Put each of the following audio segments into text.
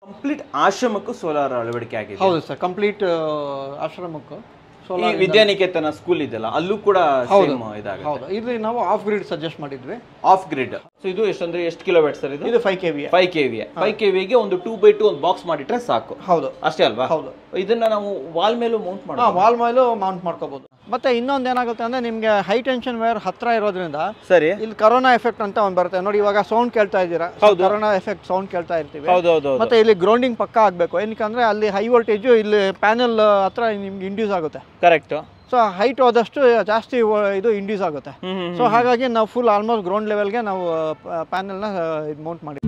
Complete ಆಶ್ರಮಕ್ಕೂ solar ಅಳವಡಿಕೆ ಆಗಿದೆ. ಹೌದು ಸರ್, ಕಂಪ್ಲೀಟ್ ಆಶ್ರಮಕ್ಕೂ ಈ ವಿದ್ಯಾನಿಕೇತನ ಸ್ಕೂಲ್ ಇದೆಯಲ್ಲ ಅಲ್ಲೂ ಕೂಡ ಸೇಮ್ ಇದಾಗುತ್ತೆ. ಹೌದು, ಇಲ್ಲಿ ನಾವು ಆಫ್ ಗ್ರಿಡ್ ಸಜೆಸ್ಟ್ ಮಾಡಿದ್ವಿ. Off grid. ಸೊ ಇದು ಎಷ್ಟಂದ್ರೆ ಎಷ್ಟು ಕಿಲೋವ್ಯಾಟ್ ಸರ್ ಇದು? ಇದು 5 kVA. 5 kVA. 5 kVA ಗೆ ಒಂದು 2x2 ಒಂದು ಬಾಕ್ಸ್ ಮಾಡಿಟ್ರೆ ಸಾಕು. ಹೌದು, ಅಷ್ಟೇ ಅಲ್ವಾ? ಹೌದು. ಇದನ್ನ ನಾವು ವಾಲ್ ಮೇಲೂ ಮೌಂಟ್ ಮಾಡಬಹುದು. ವಾಲ್ ಮೇಲೂ ಮೌಂಟ್ ಮಾಡ್ಕೋಬಹುದು. ಮತ್ತೆ ಇನ್ನೊಂದು ಏನಾಗುತ್ತೆ ಅಂದ್ರೆ ನಿಮ್ಗೆ ಹೈ ಟೆನ್ಷನ್ ವೈರ್ ಹತ್ರ ಇರೋದ್ರಿಂದ ಸರಿ ಇಲ್ಲಿ ಕರೋನಾ ಎಫೆಕ್ಟ್ ಅಂತ ಒಂದು ಬರುತ್ತೆ ನೋಡಿ. ಇವಾಗ ಸೌಂಡ್ ಕೇಳ್ತಾ ಇದ್ದೀರಾ, ಕರೋನಾ ಎಫೆಕ್ಟ್ ಸೌಂಡ್ ಕೇಳ್ತಾ ಇರ್ತೀವಿ. ಮತ್ತೆ ಇಲ್ಲಿ ಗ್ರೌಂಡಿಂಗ್ ಪಕ್ಕ ಆಗ್ಬೇಕು, ಏನಕ್ಕೆ ಅಲ್ಲಿ ಹೈ ವೋಲ್ಟೇಜ್ ಇಲ್ಲಿ ಪ್ಯಾನೆಲ್ ಹತ್ರ ನಿಮ್ಗೆ ಇಂಡ್ಯೂಸ್ ಆಗುತ್ತೆ. ಕರೆಕ್ಟ್. ಸೊ ಹೈಟ್ ಹೋದಷ್ಟು ಜಾಸ್ತಿ ಇದು ಇಂಡ್ಯೂಸ್ ಆಗುತ್ತೆ. ಸೊ ಹಾಗಾಗಿ ನಾವು ಫುಲ್ ಆಲ್ಮೋಸ್ಟ್ ಗ್ರೌಂಡ್ ಲೆವೆಲ್ಗೆ ನಾವು ಪ್ಯಾನೆಲ್ನ ಇದು ಮೌಂಟ್ ಮಾಡಿ.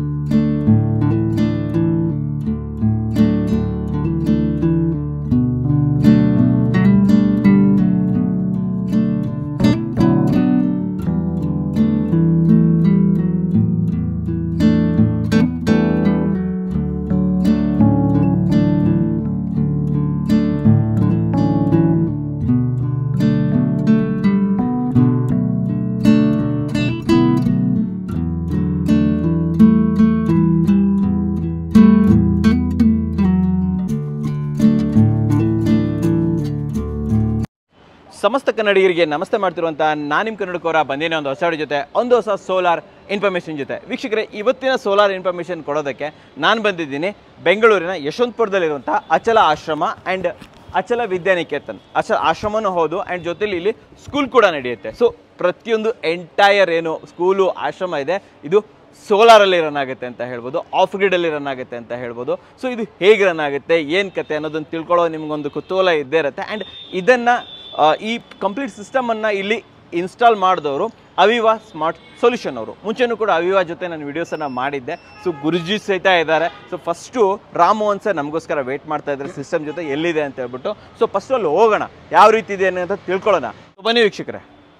ಸಮಸ್ತ ಕನ್ನಡಿಗರಿಗೆ ನಮಸ್ತೆ ಮಾಡ್ತಿರುವಂಥ ನಾನು ನಿಮ್ಮ ಕನ್ನಡಕೋರ ಬಂದೇನೆ ಒಂದು ಹೊಸ ಜೊತೆ ಒಂದು ಹೊಸ ಸೋಲಾರ್ ಇನ್ಫಾರ್ಮೇಷನ್ ಜೊತೆ. ವೀಕ್ಷಕರೇ, ಇವತ್ತಿನ ಸೋಲಾರ್ ಇನ್ಫಾರ್ಮೇಷನ್ ಕೊಡೋದಕ್ಕೆ ನಾನು ಬಂದಿದ್ದೀನಿ ಬೆಂಗಳೂರಿನ ಯಶವಂತಪುರದಲ್ಲಿರುವಂಥ ಅಚಲ ಆಶ್ರಮ ಆ್ಯಂಡ್ ಅಚಲ ವಿದ್ಯಾನಿಕೇತನ್. ಆಶ್ರಮನೂ ಹೌದು ಆ್ಯಂಡ್ ಜೊತೆಲಿ ಇಲ್ಲಿ ಸ್ಕೂಲ್ ಕೂಡ ನಡೆಯುತ್ತೆ. ಸೊ ಪ್ರತಿಯೊಂದು ಎಂಟೈರ್ ಏನು ಸ್ಕೂಲು ಆಶ್ರಮ ಇದೆ ಇದು ಸೋಲಾರಲ್ಲಿ ರನ್ ಆಗುತ್ತೆ ಅಂತ ಹೇಳ್ಬೋದು, ಆಫ್ ಗ್ರಿಡಲ್ಲಿ ರನ್ ಆಗುತ್ತೆ ಅಂತ ಹೇಳ್ಬೋದು. ಸೊ ಇದು ಹೇಗೆ ರನ್ ಆಗುತ್ತೆ, ಏನು ಕತೆ ಅನ್ನೋದನ್ನು ತಿಳ್ಕೊಳ್ಳೋ ನಿಮಗೊಂದು ಕುತೂಹಲ ಇದ್ದೇ ಇರುತ್ತೆ. ಆ್ಯಂಡ್ ಇದನ್ನು ಈ ಕಂಪ್ಲೀಟ್ ಸಿಸ್ಟಮನ್ನು ಇಲ್ಲಿ ಇನ್ಸ್ಟಾಲ್ ಮಾಡಿದವರು ಅವಿವಾ ಸ್ಮಾರ್ಟ್ ಸೊಲ್ಯೂಷನ್ ಅವರು. ಮುಂಚೆನೂ ಕೂಡ ಅವಿವಾ ಜೊತೆ ನಾನು ವೀಡಿಯೋಸನ್ನು ಮಾಡಿದ್ದೆ. ಸೊ ಗುರುಜಿ ಸಹಿತ ಇದ್ದಾರೆ. ಸೊ ಫಸ್ಟು ರಾಮೋಹನ್ ಸರ್ ನಮಗೋಸ್ಕರ ವೇಟ್ ಮಾಡ್ತಾ ಇದ್ದಾರೆ ಸಿಸ್ಟಮ್ ಜೊತೆ ಎಲ್ಲಿದೆ ಅಂತ ಹೇಳ್ಬಿಟ್ಟು. ಸೊ ಫಸ್ಟ್ ಅಲ್ಲಿ ಹೋಗೋಣ, ಯಾವ ರೀತಿ ಇದೆ ಅಂತ ತಿಳ್ಕೊಳ್ಳೋಣ. ಬನ್ನಿ ವೀಕ್ಷಕರೇ.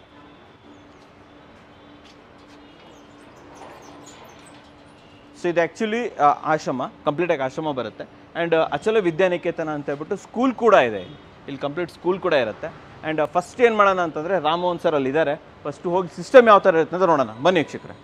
ಸೊ ಇದು ಆ್ಯಕ್ಚುಲಿ ಆಶ್ರಮ, ಕಂಪ್ಲೀಟಾಗಿ ಆಶ್ರಮ ಬರುತ್ತೆ. ಆ್ಯಂಡ್ ಅಚಲ ವಿದ್ಯಾನಿಕೇತನ ಅಂತ ಹೇಳ್ಬಿಟ್ಟು ಸ್ಕೂಲ್ ಕೂಡ ಇದೆ. ಇಲ್ಲಿ ಕಂಪ್ಲೀಟ್ ಸ್ಕೂಲ್ ಕೂಡ ಇರುತ್ತೆ. ಆ್ಯಂಡ್ ಫಸ್ಟ್ ಏನು ಮಾಡೋಣ ಅಂತಂದರೆ ರಾಮೋಹನ್ ಸರ್ ಅಲ್ಲಿ ಇದ್ದಾರೆ. ಫಸ್ಟು ಹೋಗಿ ಸಿಸ್ಟಮ್ ಯಾವ ಥರ ಇರುತ್ತೆ ಅಂತ ನೋಡೋಣ. ಬನ್ನಿ ವೀಕ್ಷಕರೇ.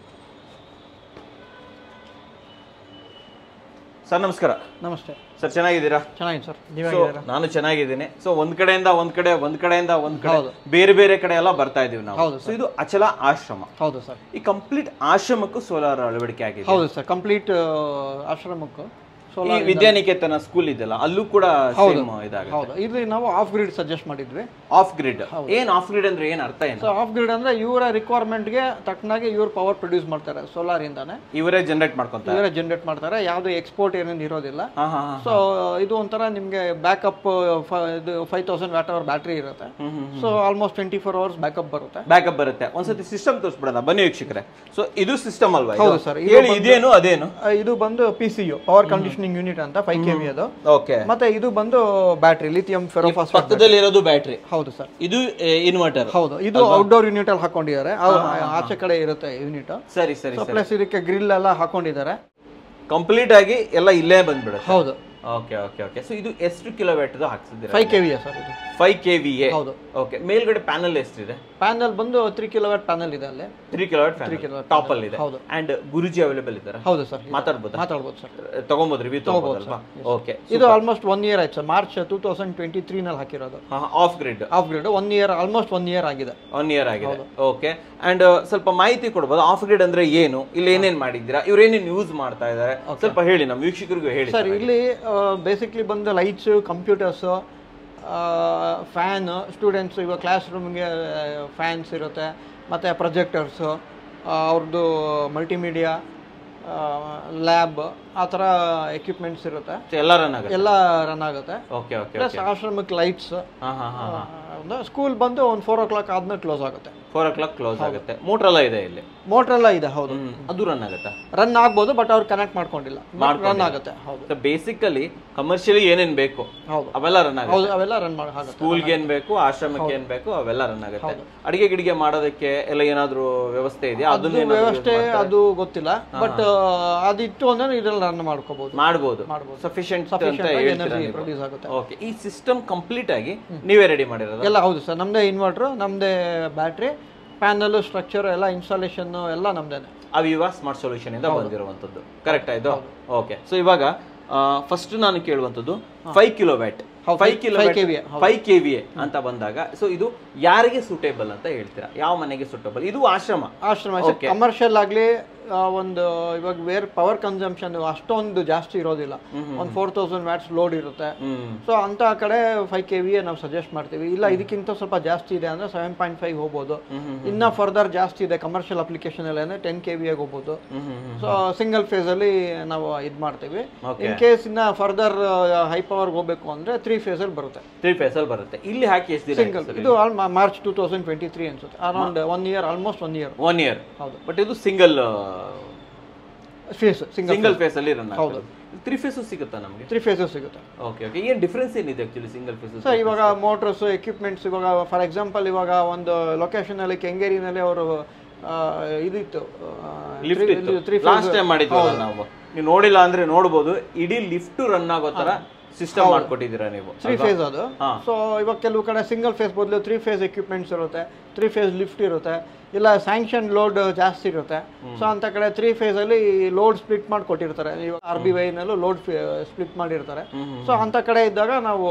ಸರ್ ನಮಸ್ಕಾರ. ನಮಸ್ತೆ ಸರ್, ಚೆನ್ನಾಗಿದ್ದೀರಾ? ಚೆನ್ನಾಗಿದೆ ಸರ್, ನಾನು ಚೆನ್ನಾಗಿದ್ದೀನಿ. ಸೊ ಒಂದ್ ಕಡೆಯಿಂದ ಒಂದ್ ಕಡೆ ಬೇರೆ ಬೇರೆ ಕಡೆ ಎಲ್ಲ ಬರ್ತಾ ಇದೀವಿ ನಾವು. ಸೊ ಇದು ಅಚಲ ಆಶ್ರಮ. ಹೌದು ಸರ್. ಈ ಕಂಪ್ಲೀಟ್ ಆಶ್ರಮಕ್ಕೂ ಸೋಲಾರ್ ಅಳವಡಿಕೆ ಆಗಿದೆ. ಹೌದು ಸರ್, ಕಂಪ್ಲೀಟ್ ಆಶ್ರಮಕ್ಕೂ ಈ ವಿದ್ಯಾನಿಕೇತನ ಸ್ಕೂಲ್ ಇದೆಲ್ಲ ಅಲ್ಲೂ ಕೂಡ ಸೇಮ್ ಇದಾಗುತ್ತೆ. ಹೌದು, ಇಲ್ಲಿ ನಾವು ಆಫ್ ಗ್ರಿಡ್ ಸಜೆಸ್ಟ್ ಮಾಡಿದ್ವಿ. ಆಫ್ ಗ್ರಿಡ್ ಏನ್? ಆಫ್ ಗ್ರಿಡ್ ಅಂದ್ರೆ ಏನ್ ಅರ್ಥ ಏನು? ಆಫ್ ಗ್ರಿಡ್ ಅಂದ್ರೆ ಇವರ ರಿಕ್ವೈರ್ಮೆಂಟ್ಗೆ ತಕ್ಕನಾಗಿ ಇವ್ರು ಪವರ್ ಪ್ರೊಡ್ಯೂಸ್ ಮಾಡ್ತಾರೆ ಸೋಲಾರ್ ಇಂದಾನೆ. ಇವರೇ ಜನರೇಟ್ ಮಾಡ್ತಾರೆ, ಯಾವ್ದು ಎಕ್ಸ್ಪೋರ್ಟ್ ಏನೇನು ಇರೋದಿಲ್ಲ. ಸೊ ಇದು ಒಂಥರ ನಿಮ್ಗೆ ಬ್ಯಾಕಪ್ 5000 ವ್ಯಾಟ್ ಅವರ್ ಬ್ಯಾಟ್ರಿ ಇರುತ್ತೆ. ಸೊ ಆಲ್ಮೋಸ್ಟ್ 24 hours ಬ್ಯಾಕಪ್ ಬರುತ್ತೆ. ಒಂದ್ಸತಿ ಸಿಸ್ಟಮ್ ತೋರಿಸ್ಬಿಡೋಣ ಬನ್ನಿ ವೀಕ್ಷಕರೇ. ಸೊ ಇದು ಸಿಸ್ಟಮ್ ಅಲ್ವಾ? ಹೌದು ಸರ್. ಇದೇನು ಅದೇನು? ಇದು ಬಂದು PCU, ಪವರ್ ಕಂಡೀಷನಿಂಗ್ ಯೂನಿಟ್ ಅಂತ 5 kV ಅದು. ಓಕೆ. ಮತ್ತೆ ಇದು ಬಂದು ಬ್ಯಾಟ್ರಿ, ಲಿಥಿಯಂ ಫೆರೋಫಾಸ್ಫೇಟ್. ಪಕ್ಕದಲ್ಲಿ ಇರೋದು ಬ್ಯಾಟ್ರಿ. ಹೌದು ಸರ್. ಇದು ಇನ್ವರ್ಟರ್. ಹೌದು, ಇದು ಔಟ್ಡೋರ್ ಯೂನಿಟ್ ಅಲ್ಲಿ ಹಾಕೊಂಡಿದ್ದಾರೆ. ಆಚೆ ಕಡೆ ಇರುತ್ತೆ ಯೂನಿಟ್. ಸರಿ. ಪ್ಲಸ್ ಇದಕ್ಕೆ ಗ್ರಿಲ್ ಎಲ್ಲ ಹಾಕೊಂಡಿದ್ದಾರೆ. ಕಂಪ್ಲೀಟ್ ಆಗಿ ಎಲ್ಲ ಇಲ್ಲೇ ಬಂದ್ಬಿಡುತ್ತೆ. ಹೌದು. ಓಕೆ. ಸೊ ಇದು ಎಷ್ಟು ಕಿಲೋವ್ಯಾಟ್ ಹಾಕ್ಸಿದ್ದೀರಾ? 5 kVA ಸರ್ ಇದು. 5 kVA. ಹೌದು. ಓಕೆ. ಮೇಲ್ಗಡೆ ಪ್ಯಾನಲ್ ಎಷ್ಟಿದೆ? ಪ್ಯಾನಲ್ ಬಂದು 3 kilowatt ಪ್ಯಾನಲ್ ಇದೆ ಅಲ್ಲಿ. 3 kilowatt ಟಾಪ್ ಅಲ್ಲಿ ಇದೆ. ಹೌದು. ಅಂಡ್ ಗುರುಜಿ ಅವೈಲೇಬಲ್ ಇದ್ದಾರೆ? ಹೌದು ಸರ್. ಮಾತಾಡಬಹುದು ಸರ್. ತಗೊಂಬೋದು, ರಿವ್ಯೂ ತಗೋಬಹುದಲ್ವಾ? ಓಕೆ. ಇದು ಆಲ್ಮೋಸ್ಟ್ 1 year ಆಯ್ತು ಸರ್. ಮಾರ್ಚ್ 2023 ನಲ್ಲಿ ಹಾಕಿರೋದು. Off grid 1 year, almost 1 year ಆಗಿದೆ. 1 year ಆಗಿದೆ. ಓಕೆ. ಅಂಡ್ ಸ್ವಲ್ಪ ಮಾಹಿತಿ ಕೊಡಬಹುದು, ಆಫ್ ಗ್ರಿಡ್ ಅಂದ್ರೆ ಏನು, ಇಲ್ಲಿ ಏನೇನ್ ಮಾಡಿದ್ದೀರಾ, ಇವ್ರು ಏನೇನ್ ಯೂಸ್ ಮಾಡ್ತಾ ಇದ್ದಾರೆ ಸ್ವಲ್ಪ ಹೇಳಿ, ನಮ್ಮ ವೀಕ್ಷಕರಿಗೂ ಹೇಳಿ ಸರ್. ಇಲ್ಲಿ ಬೇಸಿಕ್ಲಿ ಬಂದು ಲೈಟ್ಸ್, ಕಂಪ್ಯೂಟರ್ಸ್, ಫ್ಯಾನ್, ಸ್ಟೂಡೆಂಟ್ಸ್ ಇವಾಗ ಕ್ಲಾಸ್ ರೂಮ್ಗೆ ಫ್ಯಾನ್ಸ್ ಇರುತ್ತೆ. ಮತ್ತು ಪ್ರೊಜೆಕ್ಟರ್ಸು, ಅವ್ರದ್ದು ಮಲ್ಟಿಮೀಡಿಯಾ, ಲ್ಯಾಬ್, ಆ ಥರ ಎಕ್ವಿಪ್ಮೆಂಟ್ಸ್ ಇರುತ್ತೆ. ಎಲ್ಲ ರನ್ ಆಗುತ್ತೆ. ಓಕೆ. ಪ್ಲಸ್ ಆಶ್ರಮಕ್ಕೆ ಲೈಟ್ಸ್. ಸ್ಕೂಲ್ ಬಂದು ಒಂದು 4 o'clock ಆದ್ಮೇಲೆ ಕ್ಲೋಸ್ ಆಗುತ್ತೆ. 4 o'clock ಕ್ಲೋಸ್ ಆಗುತ್ತೆ. ಮೋಟರ್ ಎಲ್ಲ ಇದೆ ಇಲ್ಲಿ? ಮೋಟರ್ ಎಲ್ಲ ಇದೆ. ಹೌದು. ಅದು ರನ್ ಆಗುತ್ತೆ? ರನ್ ಆಗ್ಬೋದು, ಬಟ್ ಅವ್ರು ಕನೆಕ್ಟ್ ಮಾಡ್ಕೊಂಡಿಲ್ಲ. ರನ್ ಆಗುತ್ತೆ. ಹೌದು. ಬೇಸಿಕಲಿ ಕಮರ್ಷಿಯಲಿ ಏನೇನ್ ಬೇಕು ಅವೆಲ್ಲ ರನ್ ಆಗುತ್ತೆ. ಅವೆಲ್ಲ ರನ್ ಆಗುತ್ತೆ. ಸ್ಕೂಲ್ಗೆ ಏನ್ ಬೇಕು, ಆಶ್ರಮಕ್ಕೆ ಏನ್ ಬೇಕು ಅವೆಲ್ಲ ರನ್ ಆಗುತ್ತೆ. ಅಡಿಗೆ ಗಿಡಿಗೆ ಮಾಡೋದಕ್ಕೆ ಎಲ್ಲ ಏನಾದ್ರು ವ್ಯವಸ್ಥೆ ಇದೆಯಾ? ಅದನ್ನ ವ್ಯವಸ್ಥೆ ಅದು ಗೊತ್ತಿಲ್ಲ, ಬಟ್ ಅದಿತ್ತು ಅಂದ್ರೆ ಇದೆಲ್ಲ ರನ್ ಮಾಡ್ಬೋದು. ಸಫಿಶಿಯಂಟ್ ಎನರ್ಜಿ ಪ್ರೊಡ್ಯೂಸ್ ಆಗುತ್ತೆ. ಓಕೆ. ಈ ಸಿಸ್ಟಮ್ ಕಂಪ್ಲೀಟ್ ಆಗಿ ನೀವೇ ರೆಡಿ ಮಾಡಿರೋದು? ಎಲ್ಲ ಹೌದು ಸರ್. ನಮ್ದೇ ಇನ್ವರ್ಟರ್, ನಮ್ದೇ ಬ್ಯಾಟ್ರಿ, ಪ್ಯಾನಲ್, ಸ್ಟ್ರಕ್ಚರ್ ಎಲ್ಲ ಇನ್ಸ್ಟಾಲೇಷನ್ ಎಲ್ಲ ನಮ್ದೇನೆ. ಅವಿವಾ ಸ್ಮಾರ್ಟ್ ಸೊಲ್ಯೂಷನ್ ಇಂದ ಬಂದಿರುವಂತದ್ದು. ಕರೆಕ್ಟ್ ಆಯ್ತು? ಓಕೆ. ಸೊ ಇವಾಗ ಫಸ್ಟ್ ನಾನು ಕೇಳುವಂಥದ್ದು 5 ಕಿಲೋವ್ಯಾಟ್ 5 KVA ಅಂತ ಬಂದಾಗ ಸೊ ಇದು ಯಾರಿಗೆ ಸೂಟೇಬಲ್ ಅಂತ ಹೇಳ್ತೀರಾ? ಯಾವ ಮನೆಗೆ ಸೂಟೇಬಲ್? ಇದು ಆಶ್ರಮ ಕಮರ್ಷಿಯಲ್ ಆಗ್ಲಿ ಒಂದು ಇವಾಗ ವೇರ್ ಪವರ್ ಕನ್ಸಂಪ್ಷನ್ ಅಷ್ಟೊಂದು ಜಾಸ್ತಿ ಇರೋದಿಲ್ಲ, ಒಂದು 4000 ವ್ಯಾಟ್ಸ್ ಲೋಡ್ ಇರುತ್ತೆ. ಸೊ ಅಂತ ಕಡೆ 5 KVA ನಾವು ಸಜೆಸ್ಟ್ ಮಾಡ್ತೀವಿ. ಇಲ್ಲ ಇದಕ್ಕಿಂತ ಸ್ವಲ್ಪ ಜಾಸ್ತಿ ಇದೆ ಅಂದ್ರೆ 7.5 ಹೋಗ್ಬೋದು. ಇನ್ನ ಫರ್ದರ್ ಜಾಸ್ತಿ ಇದೆ ಕಮರ್ಷಿಯಲ್ ಅಪ್ಲಿಕೇಶನ್ ಎಲ್ಲ ಅಂದ್ರೆ 10 KVA ಹೋಗ್ಬೋದು. ಸೊ ಸಿಂಗಲ್ ಫೇಸ್ ಅಲ್ಲಿ ನಾವು ಇದ್ ಮಾಡ್ತೀವಿ. ಇನ್ ಕೇಸ್ ಇನ್ನ ಫರ್ದರ್ ಹೈ ಪವರ್ ಹೋಗ್ಬೇಕು ಅಂದ್ರೆ 3 ಫೇಸ್ ಅಲ್ಲಿ ಬರುತ್ತೆ. 3 ಫೇಸ್ ಅಲ್ಲಿ ಬರುತ್ತೆ. ಇಲ್ಲಿ ಹಾಕಿ ಎಷ್ಟು ದಿನ? ಸಿಂಗಲ್ ಇದು ಮಾರ್ಚ್ 2023 ಅನ್ಸುತ್ತೆ, around 1 year, almost 1 year. 1 year ಹೌದು. ಬಟ್ ಇದು ಸಿಂಗಲ್ ಫೇಸ್ ಅಲ್ಲಿ ರನ್ ಆಗುತ್ತೆ. 3 ಫೇಸ್ ಸಿಗುತ್ತಾ ನಮಗೆ? 3 ಫೇಸ್ ಸಿಗುತ್ತೆ. Okay okay. ಏನು ಡಿಫರೆನ್ಸ್ ಏನಿದೆ ಆಕ್ಚುಲಿ ಸಿಂಗಲ್ ಫೇಸ್? ಸರ್ ಇವಾಗ ಮೋಟರ್ಸ್ ಎಕ್ವಿಪ್ಮೆಂಟ್ಸ್ ಇವಾಗ ಫಾರ್ ಎಕ್ಸಾಂಪಲ್ ಇವಾಗ ಒಂದು ಲೊಕೇಶನ್ ಅಲ್ಲಿ ಕೆಂಗೇರಿನಲ್ಲಿ ಅವರು ಇದಿತ್ತು ಲಾಸ್ಟ್ ಟೈಮ್ ಮಾಡಿದ್ವಿ ನಾವು, ನೀವು ನೋಡಿಲ್ಲ ಅಂದ್ರೆ ನೋಡಬಹುದು. ಇಡೀ ಲಿಫ್ಟ್ ರನ್ ಆಗೋ ತರ ಸಿಸ್ಟಮ್ ಮಾಡ್ಕೊಟ್ಟಿದ್ದೀರಾ ನೀವು. 3 ಫೇಸ್ ಅದು. ಸೊ ಇವಾಗ ಕೆಲವು ಕಡೆ ಸಿಂಗಲ್ ಫೇಸ್ ಬದಲು 3 ಫೇಸ್ ಎಕ್ವಿಪ್ಮೆಂಟ್ಸ್ ಇರುತ್ತೆ, 3 ಫೇಸ್ ಲಿಫ್ಟ್ ಇರುತ್ತೆ, ಇಲ್ಲ ಸ್ಯಾಂಕ್ಷನ್ ಲೋಡ್ ಜಾಸ್ತಿ ಇರುತ್ತೆ. ಸೊ ಅಂತ ಕಡೆ 3 ಫೇಸ್ ಅಲ್ಲಿ ಲೋಡ್ ಸ್ಪ್ಲಿಟ್ ಮಾಡಿ ಕೊಟ್ಟಿರ್ತಾರೆ. ಇವಾಗ RBY ನಲ್ಲೂ ಲೋಡ್ ಸ್ಪ್ಲಿಟ್ ಮಾಡಿರ್ತಾರೆ. ಸೊ ಅಂತ ಕಡೆ ಇದ್ದಾಗ ನಾವು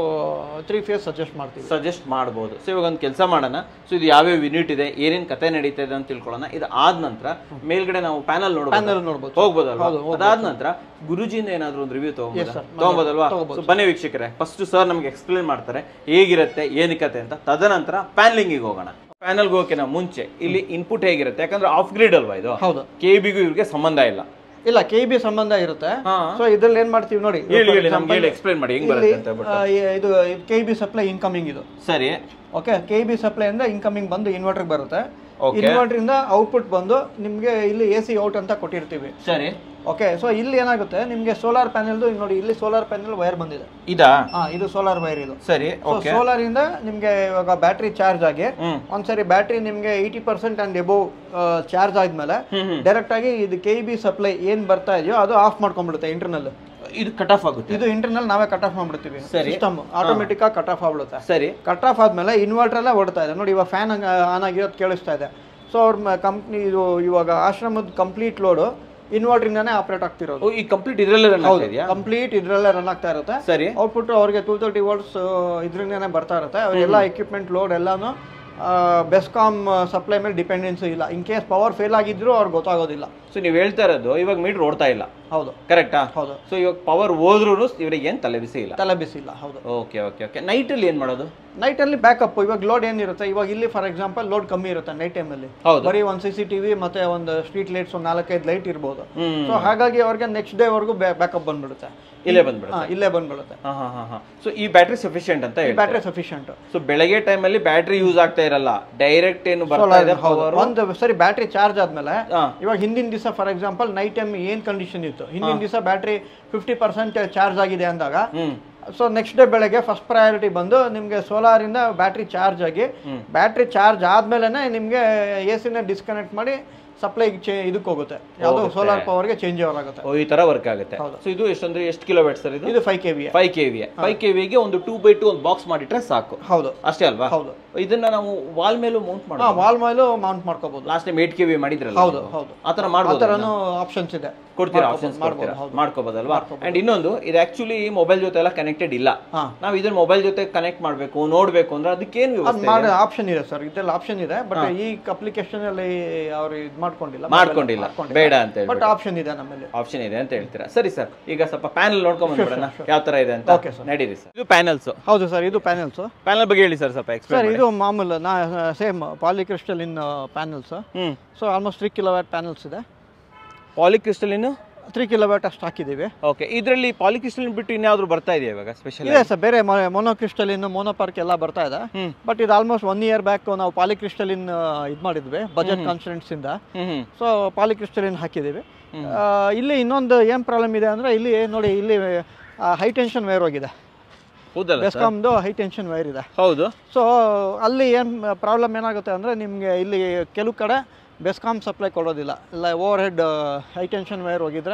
3 ಫೇಸ್ ಸಜೆಸ್ಟ್ ಮಾಡ್ಬೋದು. ಸೊ ಇವಾಗ ಒಂದು ಕೆಲಸ ಮಾಡೋಣ. ಸೊ ಇದು ಯಾವ್ಯಾವ ಯೂನಿಟ್ ಇದೆ, ಏನೇನ್ ಕತೆ ನಡೀತಾ ಇದೆ ಅಂತ ತಿಳ್ಕೊಳ್ಳೋಣ. ಇದು ಆದ ನಂತರ ಮೇಲ್ಗಡೆ ನಾವು ಪ್ಯಾನಲ್ ನೋಡ್ಬೋದು, ಹೋಗ್ಬೋದಲ್ವಾ? ಅದಾದ ನಂತರ ಗುರುಜಿಯಿಂದ ಏನಾದ್ರು ಒಂದು ರಿವ್ಯೂ ತಗೋಬೋದಲ್ವಾ? ಸೊ ಬನ್ನಿ ವೀಕ್ಷಕರೇ, ಫಸ್ಟ್ ಸರ್ ನಮ್ಗೆ ಎಕ್ಸ್ಪ್ಲೇನ್ ಮಾಡ್ತಾರೆ ಹೇಗಿರುತ್ತೆ ಏನಕ್ಕತೆ ಅಂತ. ತದನಂತರ ಪ್ಯಾನಲಿಂಗಿಗೆ ಹೋಗೋಣ. ಪ್ಯಾನಲ್ಗೆ ಹೋಗೋಕಿನ ಮುಂಚೆ ಇಲ್ಲಿ ಇನ್ಪುಟ್ ಹೇಗಿರುತ್ತೆ? ಯಾಕಂದ್ರೆ ಆಫ್ ಗ್ರಿಡ್ ಅಲ್ವಾ ಇದು? ಹೌದು. KBಗೂ ಇವ್ರಿಗೆ ಸಂಬಂಧ ಇಲ್ಲ. KB ಸಂಬಂಧ ಇರುತ್ತೆ. ಸೊ ಇದ್ರಲ್ಲಿ ಏನ್ ಮಾಡ್ತೀವಿ ನೋಡಿ, ಎಕ್ಸ್ಪ್ಲೇನ್ ಮಾಡಿ ಹೆಂಗ್ ಬರುತ್ತೆ ಅಂತ. ಇದು KB ಸಪ್ಲೈ ಇನ್ಕಮಿಂಗ್ ಇದು. ಸರಿ. ಓಕೆ, KB ಸಪ್ಲೈ ಅಂದ್ರೆ ಇನ್ಕಮಿಂಗ್ ಬಂದು ಇನ್ವರ್ಟರ್ ಬರುತ್ತೆ. ಇನ್ವರ್ಟರ್ ಇಂದ ಔಟ್ಪುಟ್ ಬಂದು ನಿಮ್ಗೆ ಇಲ್ಲಿ AC ಔಟ್ ಅಂತ ಕೊಟ್ಟಿರ್ತೀವಿ. ಸರಿ. ಓಕೆ, ಸೊ ಇಲ್ಲಿ ಏನಾಗುತ್ತೆ ನಿಮ್ಗೆ ಸೋಲಾರ್ ಪ್ಯಾನೆಲ್ ನೋಡಿ, ಇಲ್ಲಿ ಸೋಲಾರ್ ಪ್ಯಾನೆಲ್ ವೈರ್ ಬಂದಿದೆ. ಇದು ಸೋಲಾರ್ ವೈರ್ ಇದು. ಸರಿ. ಸೋಲಾರ್ ಇಂದ ನಿಮ್ಗೆ ಇವಾಗ ಬ್ಯಾಟ್ರಿ ಚಾರ್ಜ್ ಆಗಿ ಒಂದ್ಸರಿ ಬ್ಯಾಟ್ರಿ ನಿಮ್ಗೆ 80% ಅಂಡ್ ಎಬೋವ್ ಚಾರ್ಜ್ ಆದ್ಮೇಲೆ ಡೈರೆಕ್ಟ್ ಆಗಿ ಇದು KB ಸಪ್ಲೈ ಏನ್ ಬರ್ತಾ ಇದೆಯೋ ಅದು ಆಫ್ ಮಾಡ್ಕೊಂಡ್ಬಿಡುತ್ತೆ ಇಂಟರ್ನಲ್. ಇದು ಕಟ್ ಆಫ್ ಆಗುತ್ತೆ. ಇದು ಇಂಟರ್ನಲ್ ನಾವೇ ಕಟ್ ಆಫ್ ಮಾಡ್ಬಿಡ್ತೀವಿ. ಸಿಸ್ಟಮ್ ಆಟೋಮೆಟಿಕ್ ಆಗಿ ಕಟ್ ಆಫ್ ಆಗ್ಬಿಡುತ್ತೆ. ಸರಿ. ಕಟ್ ಆಫ್ ಆದ್ಮೇಲೆ ಇನ್ವರ್ಟರ್ ಎಲ್ಲ ಓಡ್ತಾ ಇದೆ ನೋಡಿ. ಇವಾಗ ಫ್ಯಾನ್ ಆನ್ ಆಗಿರೋದು ಕೇಳಿಸ್ತಾ ಇದೆ. ಸೊ ಅವ್ರ ಕಂಪ್ನಿ ಇದು ಇವಾಗ ಆಶ್ರಮದ ಕಂಪ್ಲೀಟ್ ಲೋಡ್ ಇನ್ವರ್ಟರ್ ಇಂದಾನೆ ಆಪರೇಟ್ ಆಗ್ತಿರೋದು. ಈ ಕಂಪ್ಲೀಟ್ ಇದರಲ್ಲೇ ರನ್ ಆಗ್ತಾ ಇದೆಯಾ? ಕಂಪ್ಲೀಟ್ ಇದರಲ್ಲೇ ರನ್ ಆಗ್ತಾ ಇರುತ್ತೆ. ಸರಿ. ಔಟ್ಪುಟ್ ಅವ್ರಿಗೆ 230 ವೋಲ್ಟ್ಸ್ ಇದರಿಂದಾನೆ ಬರ್ತಾ ಇರುತ್ತೆ. ಅವರೆಲ್ಲ ಎಕ್ವಿಪ್ಮೆಂಟ್ ಲೋಡ್ ಎಲ್ಲಾನು ಬೆಸ್ಕಾಮ್ ಸಪ್ಲೈ ಮೇಲೆ ಡಿಪೆಂಡೆನ್ಸಿ ಇಲ್ಲ. ಇನ್ ಕೇಸ್ ಪವರ್ ಫೇಲ್ ಆಗಿದ್ರು ಅವ್ರಿಗೆ ಗೊತ್ತಾಗೋದಿಲ್ಲ. ಸೊ ನೀವು ಹೇಳ್ತಾ ಇರೋದು ಇವಾಗ ಮೀಟರ್ ಓಡ್ತಾ ಇಲ್ಲ. ಹೌದು. ಕರೆಕ್ಟಾ? ಹೌದು. ಸೊ ಇವಾಗ ಪವರ್ ಹೋದ್ರೂ ಇವರಿಗೆ ಏನ್ ತಲೆ ಬಿಸಿ ಇಲ್ಲ. ಹೌದು. Okay okay okay. ನೈಟ್ ಅಲ್ಲಿ ಏನ್ ಮಾಡೋದು? ನೈಟ್ ಅಲ್ಲಿ ಬ್ಯಾಕಪ್. ಇವಾಗ ಲೋಡ್ ಏನಿರುತ್ತೆ, ಇವಾಗ ಇಲ್ಲಿ ಫಾರ್ ಎಕ್ಸಾಂಪಲ್ ಲೋಡ್ ಕಮ್ಮಿ ಇರುತ್ತೆ ನೈಟ್ ಟೈಮ್ ಅಲ್ಲಿ. ಬರೀ ಒಂದು CCTV ಮತ್ತೆ ಒಂದು ಸ್ಟ್ರೀಟ್ ಲೈಟ್ಸ್, ಒಂದು 4-5 ಲೈಟ್ ಇರ್ಬೋದು. ಸೊ ಹಾಗಾಗಿ ಅವ್ರಿಗೆ ನೆಕ್ಸ್ಟ್ ಡೇ ವರ್ಗೂ ಬ್ಯಾಕಪ್ ಬಂದ್ಬಿಡುತ್ತೆ. ಇಲ್ಲೇ ಬಂದ್ಬಿಡುತ್ತೆ. ಸೊ ಈ ಬ್ಯಾಟ್ರಿ ಸಫಿಶಿಯಂಟ್ ಅಂತ ಹೇಳಿ. Battery sufficient. ಸೊ ಬೆಳಗ್ಗೆ ಟೈಮ್ ಅಲ್ಲಿ ಬ್ಯಾಟ್ರಿ ಯೂಸ್ ಆಗ್ತಾ ಇರಲ್ಲ, ಡೈರೆಕ್ಟ್ ಏನು ಬರ್ತಾ ಇದೆ ಪವರ್. ಒಂದು ಸರಿ ಬ್ಯಾಟ್ರಿ ಚಾರ್ಜ್ ಆದ್ಮೇಲೆ ಇವಾಗ ಹಿಂದಿನ ದಿವಸ ಫಾರ್ ಎಕ್ಸಾಂಪಲ್ ನೈಟ್ ಟೈಮ್ ಏನ್ ಕಂಡೀಷನ್ ಇತ್ತು, ಹಿಂದಿನ ದಿವಸ ಬ್ಯಾಟ್ರಿ 50% ಚಾರ್ಜ್ ಆಗಿದೆ ಅಂದಾಗ ಸೊ ನೆಕ್ಸ್ಟ್ ಡೇ ಬೆಳಗ್ಗೆ ಫಸ್ಟ್ ಪ್ರಯಾರಿಟಿ ಬಂದು ನಿಮ್ಗೆ ಸೋಲಾರ್ ಇಂದ ಬ್ಯಾಟ್ರಿ ಚಾರ್ಜ್ ಆಗಿ, ಬ್ಯಾಟ್ರಿ ಚಾರ್ಜ್ ಆದ್ಮೇಲೆ ನಿಮ್ಗೆ AC ಡಿಸ್ಕನೆಕ್ಟ್ ಮಾಡಿ ಸಪ್ಲೈ ಇದಕ್ಕೆ ಹೋಗುತ್ತೆ. ಯಾವುದು ಸೋಲಾರ್ ಪವರ್ಗೆ ಚೇಂಜ್ ಓವರ್ ಆಗುತ್ತೆ. ಈ ತರ ವರ್ಕ್ ಆಗುತ್ತೆ. ಸೊ ಇದು ಎಷ್ಟಂದ್ರೆ ಎಷ್ಟು ಕಿಲೋವ್ಯಾಟ್ ಸರ್? ಇದು 5 KVA. 5 KVA ಗೆ ಒಂದು 2x2 ಒಂದು ಬಾಕ್ಸ್ ಮಾಡಿಟ್ರೆ ಸಾಕು. ಹೌದು. ಅಷ್ಟೇ ಅಲ್ವಾ? ಹೌದು. ಇದನ್ನ ನಾವು ವಾಲ್ ಮೇಲೂ ಮೌಂಟ್ ಮಾಡಬಹುದು. ವಾಲ್ ಮೇಲೂ ಮೌಂಟ್ ಮಾಡ್ಕೋಬಹುದು. ಲಾಸ್ಟ್ ಟೈಮ್ 8 KVA ಮಾಡಿದ್ರಲ್ಲ? ಹೌದು ಹೌದು. ಆತರ ಮಾಡಬಹುದು. ಆತರನು ಆಪ್ಷನ್ಸ್ ಇದೆ. ಕೊಡ್ತೀರಾ? ಆಪ್ಷನ್ಸ್ ಮಾಡ್ಕೋಬಹುದಲ್ವಾ? ಅಂಡ್ ಇನ್ನೊಂದು, ಇದು ಆಕ್ಚುಲಿ ಮೊಬೈಲ್ ಜೊತೆ ಎಲ್ಲ ಕನೆಕ್ಟೆಡ್ ಇಲ್ಲ. ನಾವು ಇದನ್ನ ಮೊಬೈಲ್ ಜೊತೆ ಕನೆಕ್ಟ್ ಮಾಡಬೇಕು ನೋಡ್ಬೇಕು ಅಂದ್ರೆ ಅದಕ್ಕೆ ಏನು ವ್ಯವಸ್ಥೆ? ಆಪ್ಷನ್ ಇದೆ ಸರ್, ಇದೆಲ್ಲ ಆಪ್ಷನ್ ಇದೆ. ಬಟ್ ಈ ಅಪ್ಲಿಕೇಶನ್ ಅಲ್ಲಿ ಅವರು ಇದು ಮಾಡ್ಕೊಂಡಿಲ್ಲ ಬೇಡ ಅಂತ ಹೇಳಿ. ಬಟ್ ಆಪ್ಷನ್ ಇದೆ, ನಮ್ಮಲ್ಲಿ ಆಪ್ಷನ್ ಇದೆ ಅಂತ ಹೇಳ್ತೀರಾ. ಸರಿ ಸರ್, ಈಗ ಸ್ವಲ್ಪ ಪ್ಯಾನಲ್ ನೋಡ್ಕೊಂಡ್ ಬಂದ್ಬಿಡೋಣ ಯಾವ ತರ ಇದೆ ಅಂತ. ನಡೀರಿ ಸರ್. ಇದು ಪ್ಯಾನಲ್ಸ್. ಹೌದು ಸರ್, ಇದು ಪ್ಯಾನಲ್ಸ್. ಪ್ಯಾನಲ್ ಬಗ್ಗೆ ಹೇಳಿ ಸರ್ ಸ್ವಲ್ಪ ಎಕ್ಸ್ಪ್ಲೇನ್ ಮಾಡಿ. ಇದು ಮಾಮೂಲು same polycrystalline panels. So almost 3 kilowatt panels ಇದೆ. ಪಾಲಿಕ್ರಿಸ್ಟಲಿನ್ 3 ಕಿಲೋವ್ಯಾಟ್ ಅಷ್ಟು ಹಾಕಿದ್ದೀವಿ. ಓಕೆ. ಇದರಲ್ಲಿ ಪಾಲಿಕ್ರಿಸ್ಟಲಿನ್ ಬಿಟ್ಟು ಇನ್ಯಾವ್ದು ಬರ್ತಾ ಇದೆಯಾ ಇವಾಗ ಸ್ಪೆಷಲ್? ಇದೆ ಸರ್, ಬೇರೆ ಮೊನೋಕ್ರಿಸ್ಟಲಿನ್, ಮೋನೋಪಾರ್ಕ್ ಎಲ್ಲ ಬರ್ತಾ ಇದೆ. ಬಟ್ ಇದು ಆಲ್ಮೋಸ್ಟ್ 1 ಇಯರ್ ಬ್ಯಾಕ್ ನಾವು ಪಾಲಿಕ್ರಿಸ್ಟಲಿನ್ ಇದು ಮಾಡಿದ್ವಿ ಬಜೆಟ್ ಕಾನ್ಸ್ಟೆಂಟ್ಸ್ ಇಂದ. ಸೊ ಪಾಲಿಕ್ರಿಸ್ಟಲಿನ್ ಹಾಕಿದ್ದೀವಿ. ಇಲ್ಲಿ ಇನ್ನೊಂದು ಏನ್ ಪ್ರಾಬ್ಲಮ್ ಇದೆ ಅಂದ್ರೆ, ಇಲ್ಲಿ ನೋಡಿ, ಇಲ್ಲಿ ಹೈ ಟೆನ್ಷನ್ ವೈರ್ ಹೋಗಿದೆ. ಬೆಸ್ಕಾಮ್ದು ಹೈ ಟೆನ್ಷನ್ ವೈರ್ ಇದೆ. ಹೌದು. ಸೊ ಅಲ್ಲಿ ಏನು ಪ್ರಾಬ್ಲಮ್ ಏನಾಗುತ್ತೆ ಅಂದರೆ, ನಿಮಗೆ ಇಲ್ಲಿ ಕೆಲವು ಕಡೆ ಬೆಸ್ಕಾಮ್ ಸಪ್ಲೈ ಕೊಡೋದಿಲ್ಲ. ಇಲ್ಲ over head high tension wire ಹೋಗಿದ್ರೆ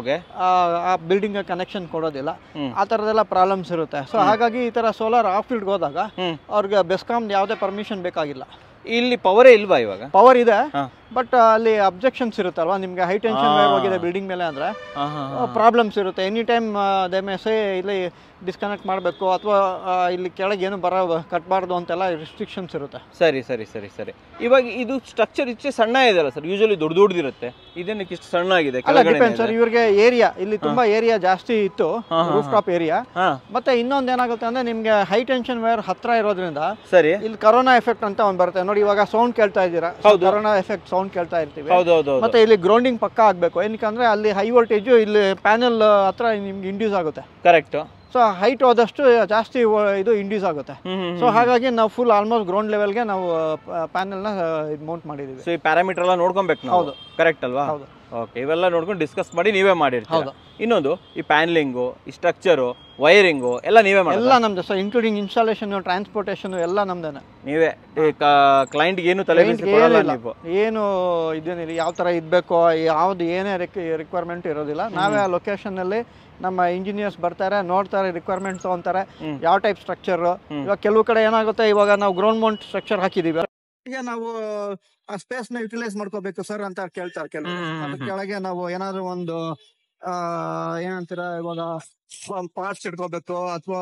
ಆ ಬಿಲ್ಡಿಂಗ್ ಕನೆಕ್ಷನ್ ಕೊಡೋದಿಲ್ಲ. ಆ ಥರದೆಲ್ಲ ಪ್ರಾಬ್ಲಮ್ಸ್ ಇರುತ್ತೆ. ಸೊ ಹಾಗಾಗಿ ಈ ಥರ ಸೋಲಾರ್ ಆಫ್ ಫೀಲ್ಡ್ಗೆ ಹೋದಾಗ ಅವ್ರಿಗೆ ಬೆಸ್ಕಾಮ್ ಯಾವುದೇ ಪರ್ಮಿಷನ್ ಬೇಕಾಗಿಲ್ಲ. ಇಲ್ಲಿ ಪವರೇ ಇಲ್ವಾ? ಇವಾಗ ಪವರ್ ಇದೆ, ಬಟ್ ಅಲ್ಲಿ ಅಬ್ಜೆಕ್ಷನ್ಸ್ ಇರುತ್ತಲ್ವಾ ನಿಮಗೆ ಹೈ ಟೆನ್ಷನ್ ವೈರ್ ಹೋಗಿದೆ ಬಿಲ್ಡಿಂಗ್ ಮೇಲೆ ಅಂದರೆ ಪ್ರಾಬ್ಲಮ್ಸ್ ಇರುತ್ತೆ. Any time they may say ಇಲ್ಲಿ ಡಿಸ್ಕನೆಕ್ಟ್ ಮಾಡಬೇಕು ಅಥವಾ ಇಲ್ಲಿ ಕೆಳಗೆ ಏನು ಕಟ್ಟಬಾರ್ದು ಅಂತೆಲ್ಲ ರಿಸ್ಟ್ರಿಕ್ಷನ್ಸ್ ಇರುತ್ತೆ. ಸರಿ ಸರಿ ಸರಿ ಸರಿ. ಇವಾಗ ಇದು ಸ್ಟ್ರಕ್ಚರ್ ಇಷ್ಟೇ ಸಣ್ಣ ಇದೆಯಲ್ಲ ಸರ್, ಯೂಶಲಿ ದೊಡ್ಡದಿರುತ್ತೆ, ಇದೇನಕ್ಕೆ ಇಷ್ಟು ಸಣ್ಣ ಆಗಿದೆ? ಡಿಪೆಂಡ್ ಸರ್, ಇವ್ರಿಗೆ ಏರಿಯಾ ಇಲ್ಲಿ ತುಂಬಾ ಏರಿಯಾ ಜಾಸ್ತಿ ಇತ್ತು, ರೂಫ್ ಟಾಪ್ ಏರಿಯಾ. ಮತ್ತೆ ಇನ್ನೊಂದು ಏನಾಗುತ್ತೆ ಅಂದ್ರೆ ನಿಮ್ಗೆ ಹೈ ಟೆನ್ಷನ್ ವೈರ್ ಹತ್ರ ಇರೋದ್ರಿಂದ ಸರಿ ಇಲ್ಲಿ ಕರೋನಾ ಎಫೆಕ್ಟ್ ಅಂತ ಒಂದು ಬರುತ್ತೆ ನೋಡಿ. ಇವಾಗ ಸೌಂಡ್ ಕೇಳ್ತಾ ಇದ್ದೀರಾ, ಕರೋನಾ ಎಫೆಕ್ಟ್ ಸೌಂಡ್ ಕೇಳ್ತಾ ಇರ್ತೀವಿ. ಮತ್ತೆ ಇಲ್ಲಿ ಗ್ರೌಂಡಿಂಗ್ ಪಕ್ಕ ಆಗ್ಬೇಕು, ಏನಕ್ಕೆ ಅಲ್ಲಿ ಹೈ ವೋಲ್ಟೇಜ್ ಇಲ್ಲಿ ಪ್ಯಾನೆಲ್ ಹತ್ರ ನಿಮ್ಗೆ ಇಂಡ್ಯೂಸ್ ಆಗುತ್ತೆ. ಕರೆಕ್ಟ್. ಸೊ ಹೈಟ್ ಹೋದಷ್ಟು ಜಾಸ್ತಿ ಇದು ಇಂಡ್ಯೂಸ್ ಆಗುತ್ತೆ. ಸೊ ಹಾಗಾಗಿ ನಾವು ಫುಲ್ ಆಲ್ಮೋಸ್ಟ್ ಗ್ರೌಂಡ್ ಲೆವೆಲ್ಗೆ ನಾವು ಪ್ಯಾನೆಲ್ನ ಮೌಂಟ್ ಮಾಡಿದೀವಿ. ಸೊ ಈ ಪ್ಯಾರಾಮೀಟರ್ ಎಲ್ಲ ನೋಡ್ಕೊಬೇಕು. ಹೌದು, ಕರೆಕ್ಟ್ ಅಲ್ವಾ? ಹೌದು. ಓಕೆ, ಇವೆಲ್ಲ ನೋಡ್ಕೊಂಡು ಡಿಸ್ಕಸ್ ಮಾಡಿ ನೀವೇ ಮಾಡಿರ್ತೀವಿ. ಇನ್ನೊಂದು ಈ ಪ್ಯಾನ್ಲಿಂಗು, ಈ ಸ್ಟ್ರಕ್ಚರು, ವೈರಿಂಗು ಎಲ್ಲ ನೀವೇ ಮಾಡಿ? ಎಲ್ಲ ನಮ್ದು ಸರ್, ಇನ್ಕ್ಲೂಡಿಂಗ್ ಇನ್ಸ್ಟಾಲೇಷನ್, ಟ್ರಾನ್ಸ್ಪೋರ್ಟೇಷನ್ ಎಲ್ಲ ನಮ್ದೇನೆ. ನೀವೇ ಕ್ಲೈಂಟ್ಗೆ ಏನು ತಲೆ ಏನು ಇದೇನಿಲ್ಲ, ಯಾವ ಥರ ಇದ್ಬೇಕು, ಯಾವ್ದು ಏನೇ ರಿಕ್ವೈರ್ಮೆಂಟ್ ಇರೋದಿಲ್ಲ. ನಾವೇ ಆ ಲೊಕೇಶನ್ನಲ್ಲಿ ನಮ್ಮ ಇಂಜಿನಿಯರ್ಸ್ ಬರ್ತಾರೆ, ನೋಡ್ತಾರೆ, ರಿಕ್ವೈರ್ಮೆಂಟ್ ತಗೊಂತಾರೆ, ಯಾವ ಟೈಪ್ ಸ್ಟ್ರಕ್ಚರ್. ಇವಾಗ ಕೆಲವು ಕಡೆ ಏನಾಗುತ್ತೆ, ಇವಾಗ ನಾವು ಗ್ರೌಂಡ್ ಮೌಂಟ್ ಸ್ಟ್ರಕ್ಚರ್ ಹಾಕಿದೀವಿ, ಈಗ ನಾವು ಆ ಸ್ಪೇಸ್ ನ ಯುಟಿಲೈಸ್ ಮಾಡ್ಕೋಬೇಕು ಸರ್ ಅಂತ ಕೇಳ್ತಾರೆ ಕೆಲವು. ಅದ್ರ ಕೆಳಗೆ ನಾವು ಏನಾದ್ರು ಒಂದು ಏನಂತೀರ, ಇವಾಗ ಪಾರ್ಟ್ಸ್ ಇಟ್ಕೋಬೇಕು ಅಥವಾ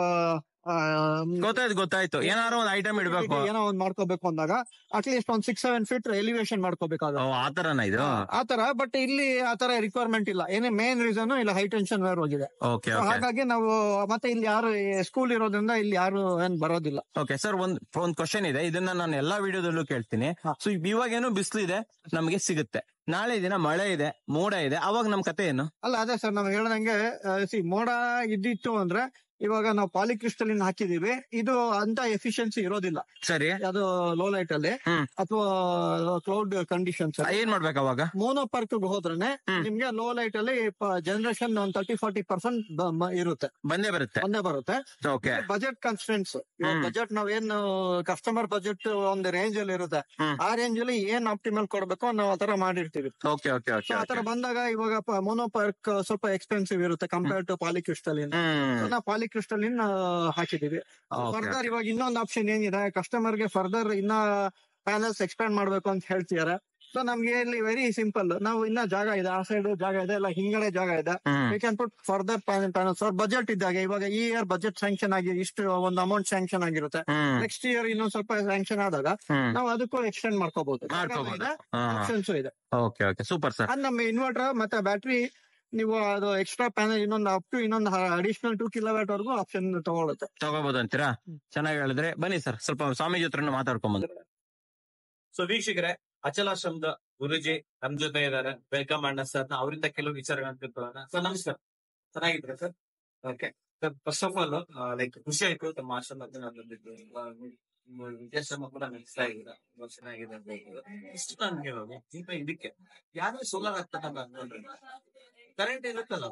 ಗೊತ್ತಾಯ್ತು ಏನಾದ್ರು ಒಂದು ಐಟಮ್ ಇಡಬೇಕು, ಏನೋ ಒಂದು ಮಾಡ್ಕೋಬೇಕು ಅಂದಾಗ ಅಟ್ಲೀಸ್ಟ್ ಒಂದು 6-7 ಫೀಟ್ ಎಲಿವೇಶನ್ ಮಾಡ್ಕೋಬೇಕಾಗುತ್ತೆ. ಆತರ. ಬಟ್ ಇಲ್ಲಿ ಆತರ ರಿಕ್ವೈರ್ಮೆಂಟ್ ಇಲ್ಲ. ಏನೇ ಮೇನ್ ರೀಸನ್ ಇಲ್ಲ, ಹೈ ಟೆನ್ಷನ್ ವೈರ್ ಹೋಗಿದೆ. ಹಾಗಾಗಿ ನಾವು ಮತ್ತೆ ಇಲ್ಲಿ ಯಾರು ಸ್ಕೂಲ್ ಇರೋದ್ರಿಂದ ಇಲ್ಲಿ ಯಾರು ಏನ್ ಬರೋದಿಲ್ಲ. ಓಕೆ ಸರ್, ಒಂದ್ ಕ್ವಶನ್ ಇದೆ, ಇದನ್ನ ನಾನು ಎಲ್ಲಾ ವಿಡಿಯೋದಲ್ಲೂ ಕೇಳ್ತೀನಿ. ಸೊ ಇವಾಗ ಏನು ಬಿಸಿಲಿದೆ, ನಮಗೆ ಸಿಗುತ್ತೆ. ನಾಳೆ ದಿನ ಮಳೆ ಇದೆ, ಮೋಡ ಇದೆ, ಅವಾಗ ನಮ್ ಕತೆ ಏನು? ಅಲ್ಲ, ಅದೇ ಸರ್ ನಾವು ಹೇಳ್ದಂಗೆ, ಮೋಡ ಇದ್ದಿತ್ತು ಅಂದ್ರೆ ಇವಾಗ ನಾವು ಪಾಲಿಕ್ರಿಸ್ಟಲಿನ್ ಹಾಕಿದೀವಿ, ಇದು ಅಂತ ಎಫಿಷಿಯನ್ಸಿ ಇರೋದಿಲ್ಲ. ಸರಿ, ಅದು ಲೋ ಲೈಟ್ ಅಲ್ಲಿ ಅಥವಾ ಕ್ಲೌಡ್ ಕಂಡೀಷನ್ಸ್ ಏನ್ ಮಾಡ್ಬೇಕು ಅವಾಗ? ಮೋನೋಪಾರ್ಕ್ ಹೋದ್ರೆ ನಿಮ್ಗೆ ಲೋ ಲೈಟ್ ಅಲ್ಲಿ ಜನರೇಷನ್ ಒಂದು 30-40% ಇರುತ್ತೆ, ಬಂದೇ ಬರುತ್ತೆ. ಬಜೆಟ್ ಕನ್ಸ್ಟೆಂಟ್ಸ್, ಬಜೆಟ್ ನಾವೇನು ಕಸ್ಟಮರ್ ಬಜೆಟ್ ಒಂದು ರೇಂಜ್ ಅಲ್ಲಿ ಇರುತ್ತೆ, ಆ ರೇಂಜ್ ಅಲ್ಲಿ ಏನ್ ಆಪ್ಟಿಮಲ್ ಕೊಡ್ಬೇಕು ನಾವು ಆತರ ಮಾಡಿರ್ತೀವಿ. ಆತರ ಬಂದಾಗ ಇವಾಗ ಮೋನೋಪಾರ್ಕ್ ಸ್ವಲ್ಪ ಎಕ್ಸ್ಪೆನ್ಸಿವ್ ಇರುತ್ತೆ ಕಂಪೇರ್ಡ್ ಟು ಪಾಲಿಕ್ರಿಸ್ಟಲಿನ್. ಪಾಲಿಕ್ರಿಸ್ಟಲಿನ್ ಹಾಕಿದೀವಿ. ಫರ್ದರ್ ಇವಾಗ ಇನ್ನೊಂದು ಆಪ್ಷನ್ ಏನಿದೆ, ಕಸ್ಟಮರ್ ಗೆ ಫರ್ದರ್ ಇನ್ನ ಪ್ಯಾನಲ್ಸ್ ಎಕ್ಸ್ಪ್ಯಾಂಡ್ ಮಾಡ್ಬೇಕು ಅಂತ ಹೇಳ್ತಿದಾರೆ. ಸೊ ನಮ್ಗೆ ಇಲ್ಲಿ ವೆರಿ ಸಿಂಪಲ್, ನಾವು ಇನ್ನ ಜಾಗ ಇದೆ, ಆ ಸೈಡ್ ಜಾಗ ಇದೆ, ಇಲ್ಲ ಹಿಂಗಡೆ ಜಾಗ ಇದೆ, we can put further panels. ಅವ್ರ ಬಜೆಟ್ ಇದ್ದಾಗ ಇವಾಗ ಈ ಇಯರ್ ಬಜೆಟ್ ಸ್ಯಾಂಕ್ಷನ್ ಆಗಿ ಇಷ್ಟು ಒಂದು ಅಮೌಂಟ್ ಸ್ಯಾಂಕ್ಷನ್ ಆಗಿರುತ್ತೆ, ನೆಕ್ಸ್ಟ್ ಇಯರ್ ಇನ್ನೊಂದ್ ಸ್ವಲ್ಪ ಸ್ಯಾಂಕ್ಷನ್ ಆದಾಗ ನಾವು ಅದಕ್ಕೂ ಎಕ್ಸ್ಟೆಂಡ್ ಮಾಡ್ಕೋಬಹುದು. ಆಪ್ಷನ್ಸ್ ಇದೆ. Super sir. ನಮ್ಮ ಇನ್ವರ್ಟರ್ ಮತ್ತೆ ಬ್ಯಾಟ್ರಿ ನೀವು ಅದು ಎಕ್ಸ್ಟ್ರಾ ಪ್ಯಾನಲ್ ಇನ್ನೊಂದು ಅಡಿಷನಲ್ 2 ಕಿಲೋವ್ಯಾಟ್ ವರೆಗೂ ಆಪ್ಷನ್ ತಗೋಬಹುದು ಅಂತೀರಾ? ಚೆನ್ನಾಗಿ ಹೇಳಿದ್ರೆ. ಬನ್ನಿ ಸರ್, ಸ್ವಲ್ಪ ಸ್ವಾಮೀಜಿ ಹತ್ರ ಮಾತಾಡ್ಕೊಂಡ್ ಬಂದ್ರೆ. ಸೊ ವೀಕ್ಷಕರೇ, ಅಚಲಾಶ್ರಮದ ಗುರುಜಿ ನಮ್ ಜೊತೆ ಇದ್ದಾರೆ. ವೆಲ್ಕಮ್ ಅಣ್ಣ ಸರ್. ಅವರಿಂದ ಕೆಲವು ವಿಚಾರಗಳನ್ನ ತಿಳ್ಕೊಳ್ಳೋಣ. ಸರ್ ನಮಸ್ಕಾರ, ಚೆನ್ನಾಗಿದ್ರೆ sir? Okay sir, first of all like ಖುಷಿ ಆಯ್ತು ತಮ್ಮ ಆಶ್ರಮಕ್ಕೆ ಬಂದಿದ್ದು. ವಿದ್ಯಾಶ್ರಮ ಕೂಡ ನಡೆಸ್ತಾ ಇದ್ದೀರಾ, ಚೆನ್ನಾಗಿದೆ ಅಂತ ಹೇಳಿದ್ರು. ಇಷ್ಟು ನನ್ಗೆ ದೀಪ ಇದಕ್ಕೆ ಯಾರು ಸೋಲಾರ್ ಆಗ್ತಕ್ಕಂತ ಅನ್ಕೊಂಡ್ರೆ ಕರೆಂಟ್ ಇರುತ್ತಲ್ಲ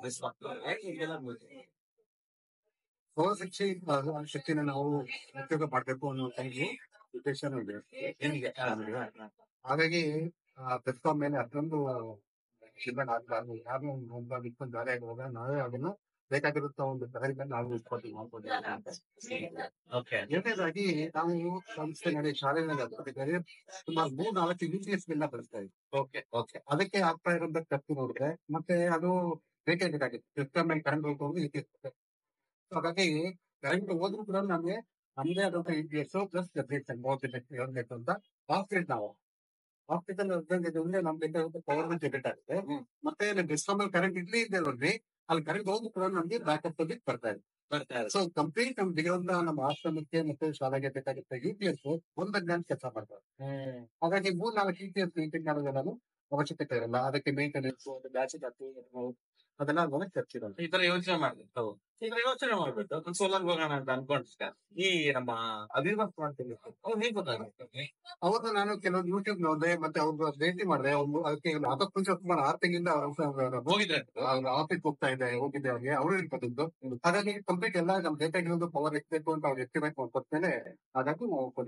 ಶಕ್ತಿನ ನಾವು ಉಪಯೋಗ ಮಾಡ್ಬೇಕು ಅನ್ನೋ ಉದ್ದೇಶ ಇದೆ. ಹಾಗಾಗಿ ಪ್ಲಾಟ್ಫಾರ್ಮ್ ಮೇಲೆ ಅಷ್ಟೊಂದು ಡಿಪೆಂಡ್ ಆಗ್ಬಾರ್ದು. ಯಾರು ಇಟ್ಕೊಂಡು ಜಾರಿ ಆಗುವಾಗ ನಾವೇ ಅದನ್ನ ಬೇಕಾಗಿರುತ್ತ ಒಂದು ತಯಾರಿನ ನಾವು ಉತ್ಪತ್ತಿ ಮಾಡ್ಬೋದು. ಎರಡನೇದಾಗಿ ನಾವು ಸಂಸ್ಥೆ ನಡೆ ಶಾಲೆಗಳಲ್ಲಿ ಸುಮಾರು 3-4 UPS ಗಳನ್ನ ಬಳಸ್ತಾ ಇದ್ವಿ. ಅದಕ್ಕೆ ಆಗ್ತಾ ಇರೋದ ಖರ್ಚು ನೋಡಿದ್ರೆ ಮತ್ತೆ ಅದು ಬೇಕಾಗಿತ್ತು. ಸಿಸ್ಟಮ್ ಮೇಲೆ ಕರೆಂಟ್ ಹೋಗಿ ಹಾಗಾಗಿ ಕರೆಂಟ್ ಹೋದ್ರು ಕೂಡ ನಮ್ಗೆ ನಮ್ದೇ ಆದಂತ UPS ಪ್ಲಸ್ ಜನರೇಷನ್ 30 ಅಂತ ಹಾಸ್ಪಿಟಲ್ ನಾವು ಹಾಸ್ಪಿಟಲ್ ನಮ್ಗೆ ಪವರ್ ಜನರೇಟ್ ಆಗುತ್ತೆ. ಮತ್ತೆ ಡಿಸ್ಕಮ್ ಕರೆಂಟ್ ಇಲ್ಲದೆ ನೋಡ್ರಿ, ಅಲ್ಲಿ ಕರೆಂಟ್ ಹೋದ್ರು ಕೂಡ ನಮ್ಗೆ ಬ್ಯಾಕಪ್ ಅಲ್ಲಿ ಬರ್ತಾ ಇದೆ. ಸೊ ಕಂಪ್ಲೀಟ್ ನಮ್ಗೆ ನಮ್ಮ ಆಶ್ರಮಕ್ಕೆ ಮತ್ತೆ ಶಾಲೆಗೆ ಬೇಕಾಗುತ್ತೆ UPS ಒಂದು ಜ್ಞಾನ ಕೆಲಸ ಮಾಡ್ತಾರೆ. ಹಾಗಾಗಿ 3-4 UPS ಮೇಂಟೈನ್ ಮಾಡೋದು ಅವಶ್ಯಕತೆ ಇರಲ್ಲ. ಅದಕ್ಕೆ ಮೇಂಟೆನೆನ್ಸ್ ಬ್ಯಾಚ್ ಅದೆಲ್ಲ ಖರ್ಚಿರಲ್ಲ. ಈ ತರ ಯೋಚನೆ ಮಾಡ್ಬೇಕು. ಯೋಚನೆ ಮಾಡ್ಬಿಟ್ಟು ಒಂದು ಸೋಲಾರ್ ಹೋಗೋಣ ಅಂತ ಅನ್ಕೊಂಡ್ರೆ ಈ ನಮ್ಮ ಅಭಿವೃದ್ಧಿ ಮಾಡ್ತೀವಿ ಅವ್ರು ಹೇಗೆ ಗೊತ್ತಾಗುತ್ತೆ? ಅವಾಗ ನಾನು ಕೆಲವು ಯೂಟ್ಯೂಬ್ ನೋಡಿದೆ, ಮತ್ತೆ ಅವ್ರು ಭೇಟಿ ಮಾಡಿದೆ. ಅದಕ್ಕೆ ಅದಕ್ಕೆ ಮುಂಚೆ ಸುಮಾರು 6 ತಿಂಗಳಿಂದ ಹೋಗಿದ್ರೆ ಆಫೀಸ್ ಹೋಗಿದ್ದೆ ಅವ್ರಿಗೆ ಅವರು ಇರ್ಬೋದು. ಹಾಗಾಗಿ ಕಂಪ್ಲೀಟ್ ಎಲ್ಲ ನಮ್ ಬೇಕಾಗಿರೋದು ಪವರ್ ಎಕ್ಬೇಕು ಅಂತ ಅವ್ರು ಎಸ್ಟಿಮೇಟ್ ಮಾಡ್ಕೊಟ್ಮೇಲೆ ಅದಕ್ಕೂ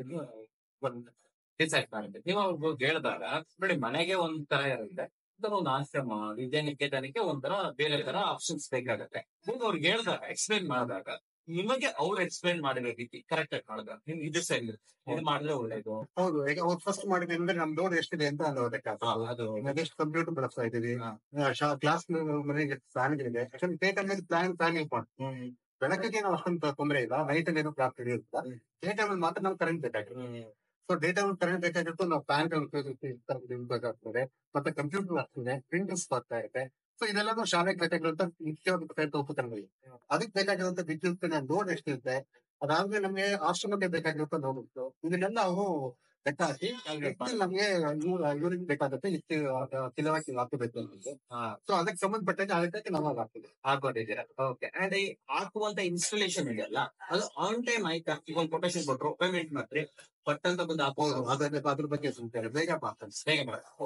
ಡಿಸೈಡ್ ಮಾಡಿದ್ದೆ. ನೀವು ಅವ್ರಿಗೆ ಹೇಳಿದಾಗ ನೋಡಿ, ಮನೆಗೆ ಒಂದ್ ತರ ಇರುತ್ತೆ, ಒಂದು ಆಶ್ರಮ ವಿದ್ಯಾನಿಕೇತನಕ್ಕೆ ಒಂಥರ ಬೇರೆ ತರ ಆಪ್ಷನ್ಸ್ ಬೇಕಾಗತ್ತೆ. ಅವ್ರಿಗೆ ಹೇಳಿದಾಗ ಎಕ್ಸ್ಪ್ಲೈನ್ ಮಾಡಿದಾಗ ನಿಮಗೆ ಅವ್ರು ಎಕ್ಸ್ಪ್ಲೈನ್ ಮಾಡಿರೋ ರೀತಿ ಕರೆಕ್ಟ್ ಆಗಿ ಮಾಡಿದ್ರ ನಿಮ್ ಇದು ಸರಿ ಇದು ಮಾಡಿದ್ರೆ ಒಳ್ಳೇದು. ಹೌದು, ಈಗ ಅವ್ರು ಫಸ್ಟ್ ಮಾಡಿದ್ರೆ ಅಂದ್ರೆ ನಮ್ ಲೋಡ್ ಎಷ್ಟಿದೆ ಅಂತ ಅದು ಅದೆಷ್ಟು ಕಂಪ್ಯೂಟರ್ ಬಳಸ್ತಾ ಇದೀವಿ, ಕ್ಲಾಸ್ ಮನೆಗೆ ಪ್ಲಾನ್ಗಳಿದೆ. ಯಾಕಂದ್ರೆ ಡೇ ಟೈಮ್ ಅಲ್ಲಿ ಪ್ಲಾನ್ ಇಂಪಾರ್ಟೆಂಟ್. ಬೆಳಕಿಗೆ ನಾವು ಅಷ್ಟೊಂದು ತೊಂದರೆ ಇಲ್ಲ, ನೈಟ್ ಅಲ್ಲಿ ಏನೋ ಕ್ಲಾಸ್ ಹಿಡಿಯುತ್ತ. ಡೇ ಟೈಮ್ ಅಲ್ಲಿ ಮಾತ್ರ ನಾವು ಕರೆಂಟ್ ಬೇಕಾಗಿರುತ್ತೆ. ಸೊ ಡೇ ಟೈಮ್ ಕರೆಂಟ್ ಬೇಕಾಗಿತ್ತು, ನಾವು ಫ್ಯಾನ್ ಬೇಕಾಗ್ತದೆ, ಮತ್ತೆ ಕಂಪ್ಯೂಟರ್ ಆಗ್ತದೆ, ಪ್ರಿಂಟರ್ಸ್ ಬರ್ತಾ ಇದೆ. ಸೊ ಇದೆಲ್ಲನೂ ಶಾಲೆಗೆ ಬೇಕಾಗಿರುವಂತ ನಿತ್ಯವಾದ ಉಪಕರಣಗಳು. ಅದಕ್ಕೆ ಬೇಕಾಗಿರುವಂತ ವಿದ್ಯುತ್ ಲೋಡ್ ಎಷ್ಟಿರುತ್ತೆ, ಅದಾದ್ಮೇಲೆ ನಮ್ಗೆ ಆಶ್ರಮಕ್ಕೆ ಬೇಕಾಗಿರುವಂತ ಲೋಡ್, ಇದನ್ನೆಲ್ಲ ನಾವು ಲೆಕ್ಕ ಹಾಕಿ ನಮ್ಗೆ ಇವ್ರಿಗೆ ಬೇಕಾಗುತ್ತೆ ಇಷ್ಟು ಕಿಲೋವಾಟ್ ಹಾಕಬೇಕು ಅಂತ. ಸೊ ಅದಕ್ಕೆ ಸಂಬಂಧಪಟ್ಟಂಗೆ ಅದಕ್ಕೆ ನಾವು ಹಾಕ್ತೀವಿ. ಹಾಕೊಂಡಿದ್ದೀರಾ. ಓಕೆ. ಅಂಡ್ ಈ ಹಾಕುವಂತ ಇನ್ಸ್ಟಾಲೇಷನ್ ಇದೆಯಲ್ಲ ಅದು ಆನ್ ಟೈಮ್ ಆಯ್ತಾ? ಈಗ ಒಂದು ಕೊಟೇಶನ್ ಕೊಟ್ರು, ಪೇಮೆಂಟ್ ಮಾಡ್ರಿ, ಪಟ್ ಅಂತ ಬಂದು ಹೌದು, ಅದ್ರ ಬಗ್ಗೆ ಸುಂತಾರೆ ಬೇಗ ಮಾಡ್ತಾರೆ. ಬೇಗ